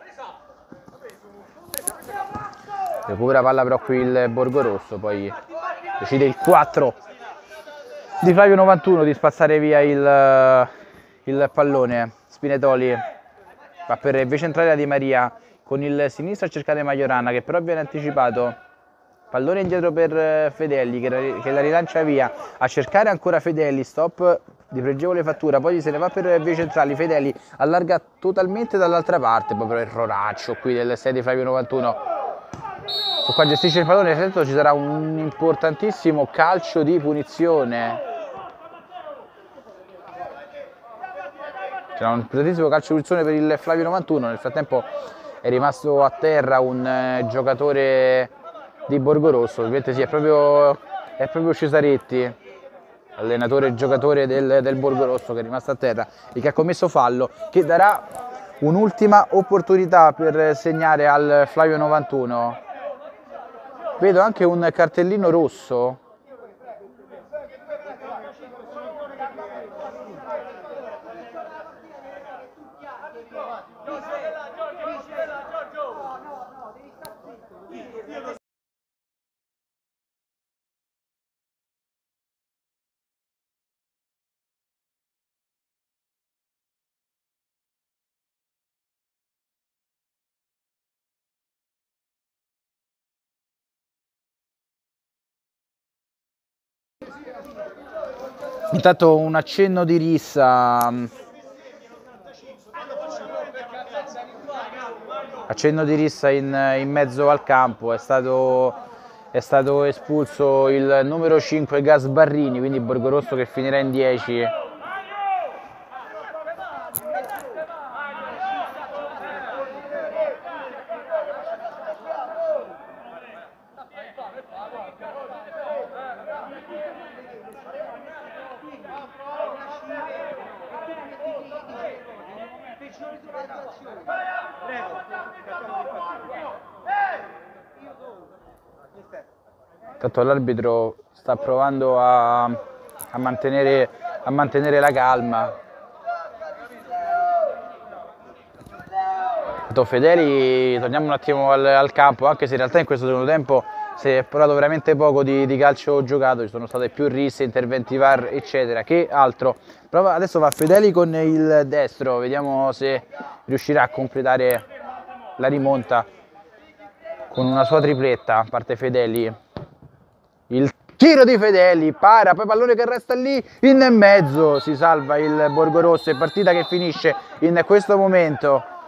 recupera palla però qui il Borgorosso, poi decide il 4 di Flavio 91 di spazzare via il pallone. Spinetoli va per decentrare la Di Maria con il sinistro a cercare Majorana che però viene anticipato, pallone indietro per Fedeli che la rilancia via, a cercare ancora Fedeli, stop di pregevole fattura, poi se ne va per vie centrali, Fedeli allarga totalmente dall'altra parte, poi però erroraccio qui del 6 di Flavio 91, qua gestisce il pallone, nel senso ci sarà un importantissimo calcio di punizione. C'era un pesantissimo calcio di punizione per il Flavio 91, nel frattempo è rimasto a terra un giocatore di Borgorosso, ovviamente sì, è proprio Cesaretti, allenatore e giocatore del Borgorosso, che è rimasto a terra e che ha commesso fallo, che darà un'ultima opportunità per segnare al Flavio 91. Vedo anche un cartellino rosso. Intanto un accenno di rissa, in mezzo al campo, è stato espulso il numero 5 Gasbarrini, quindi Borgorosso che finirà in 10. Intanto l'arbitro sta provando a mantenere la calma. Fedeli, torniamo un attimo al campo, anche se in realtà in questo secondo tempo si è parlato veramente poco di calcio giocato, ci sono state più risse, interventi VAR eccetera, che altro. Prova, adesso va Fedeli con il destro, vediamo se riuscirà a completare la rimonta con una sua tripletta. Parte Fedeli, il tiro di Fedeli, para, poi pallone che resta lì in mezzo, si salva il Borgorosso, è partita che finisce in questo momento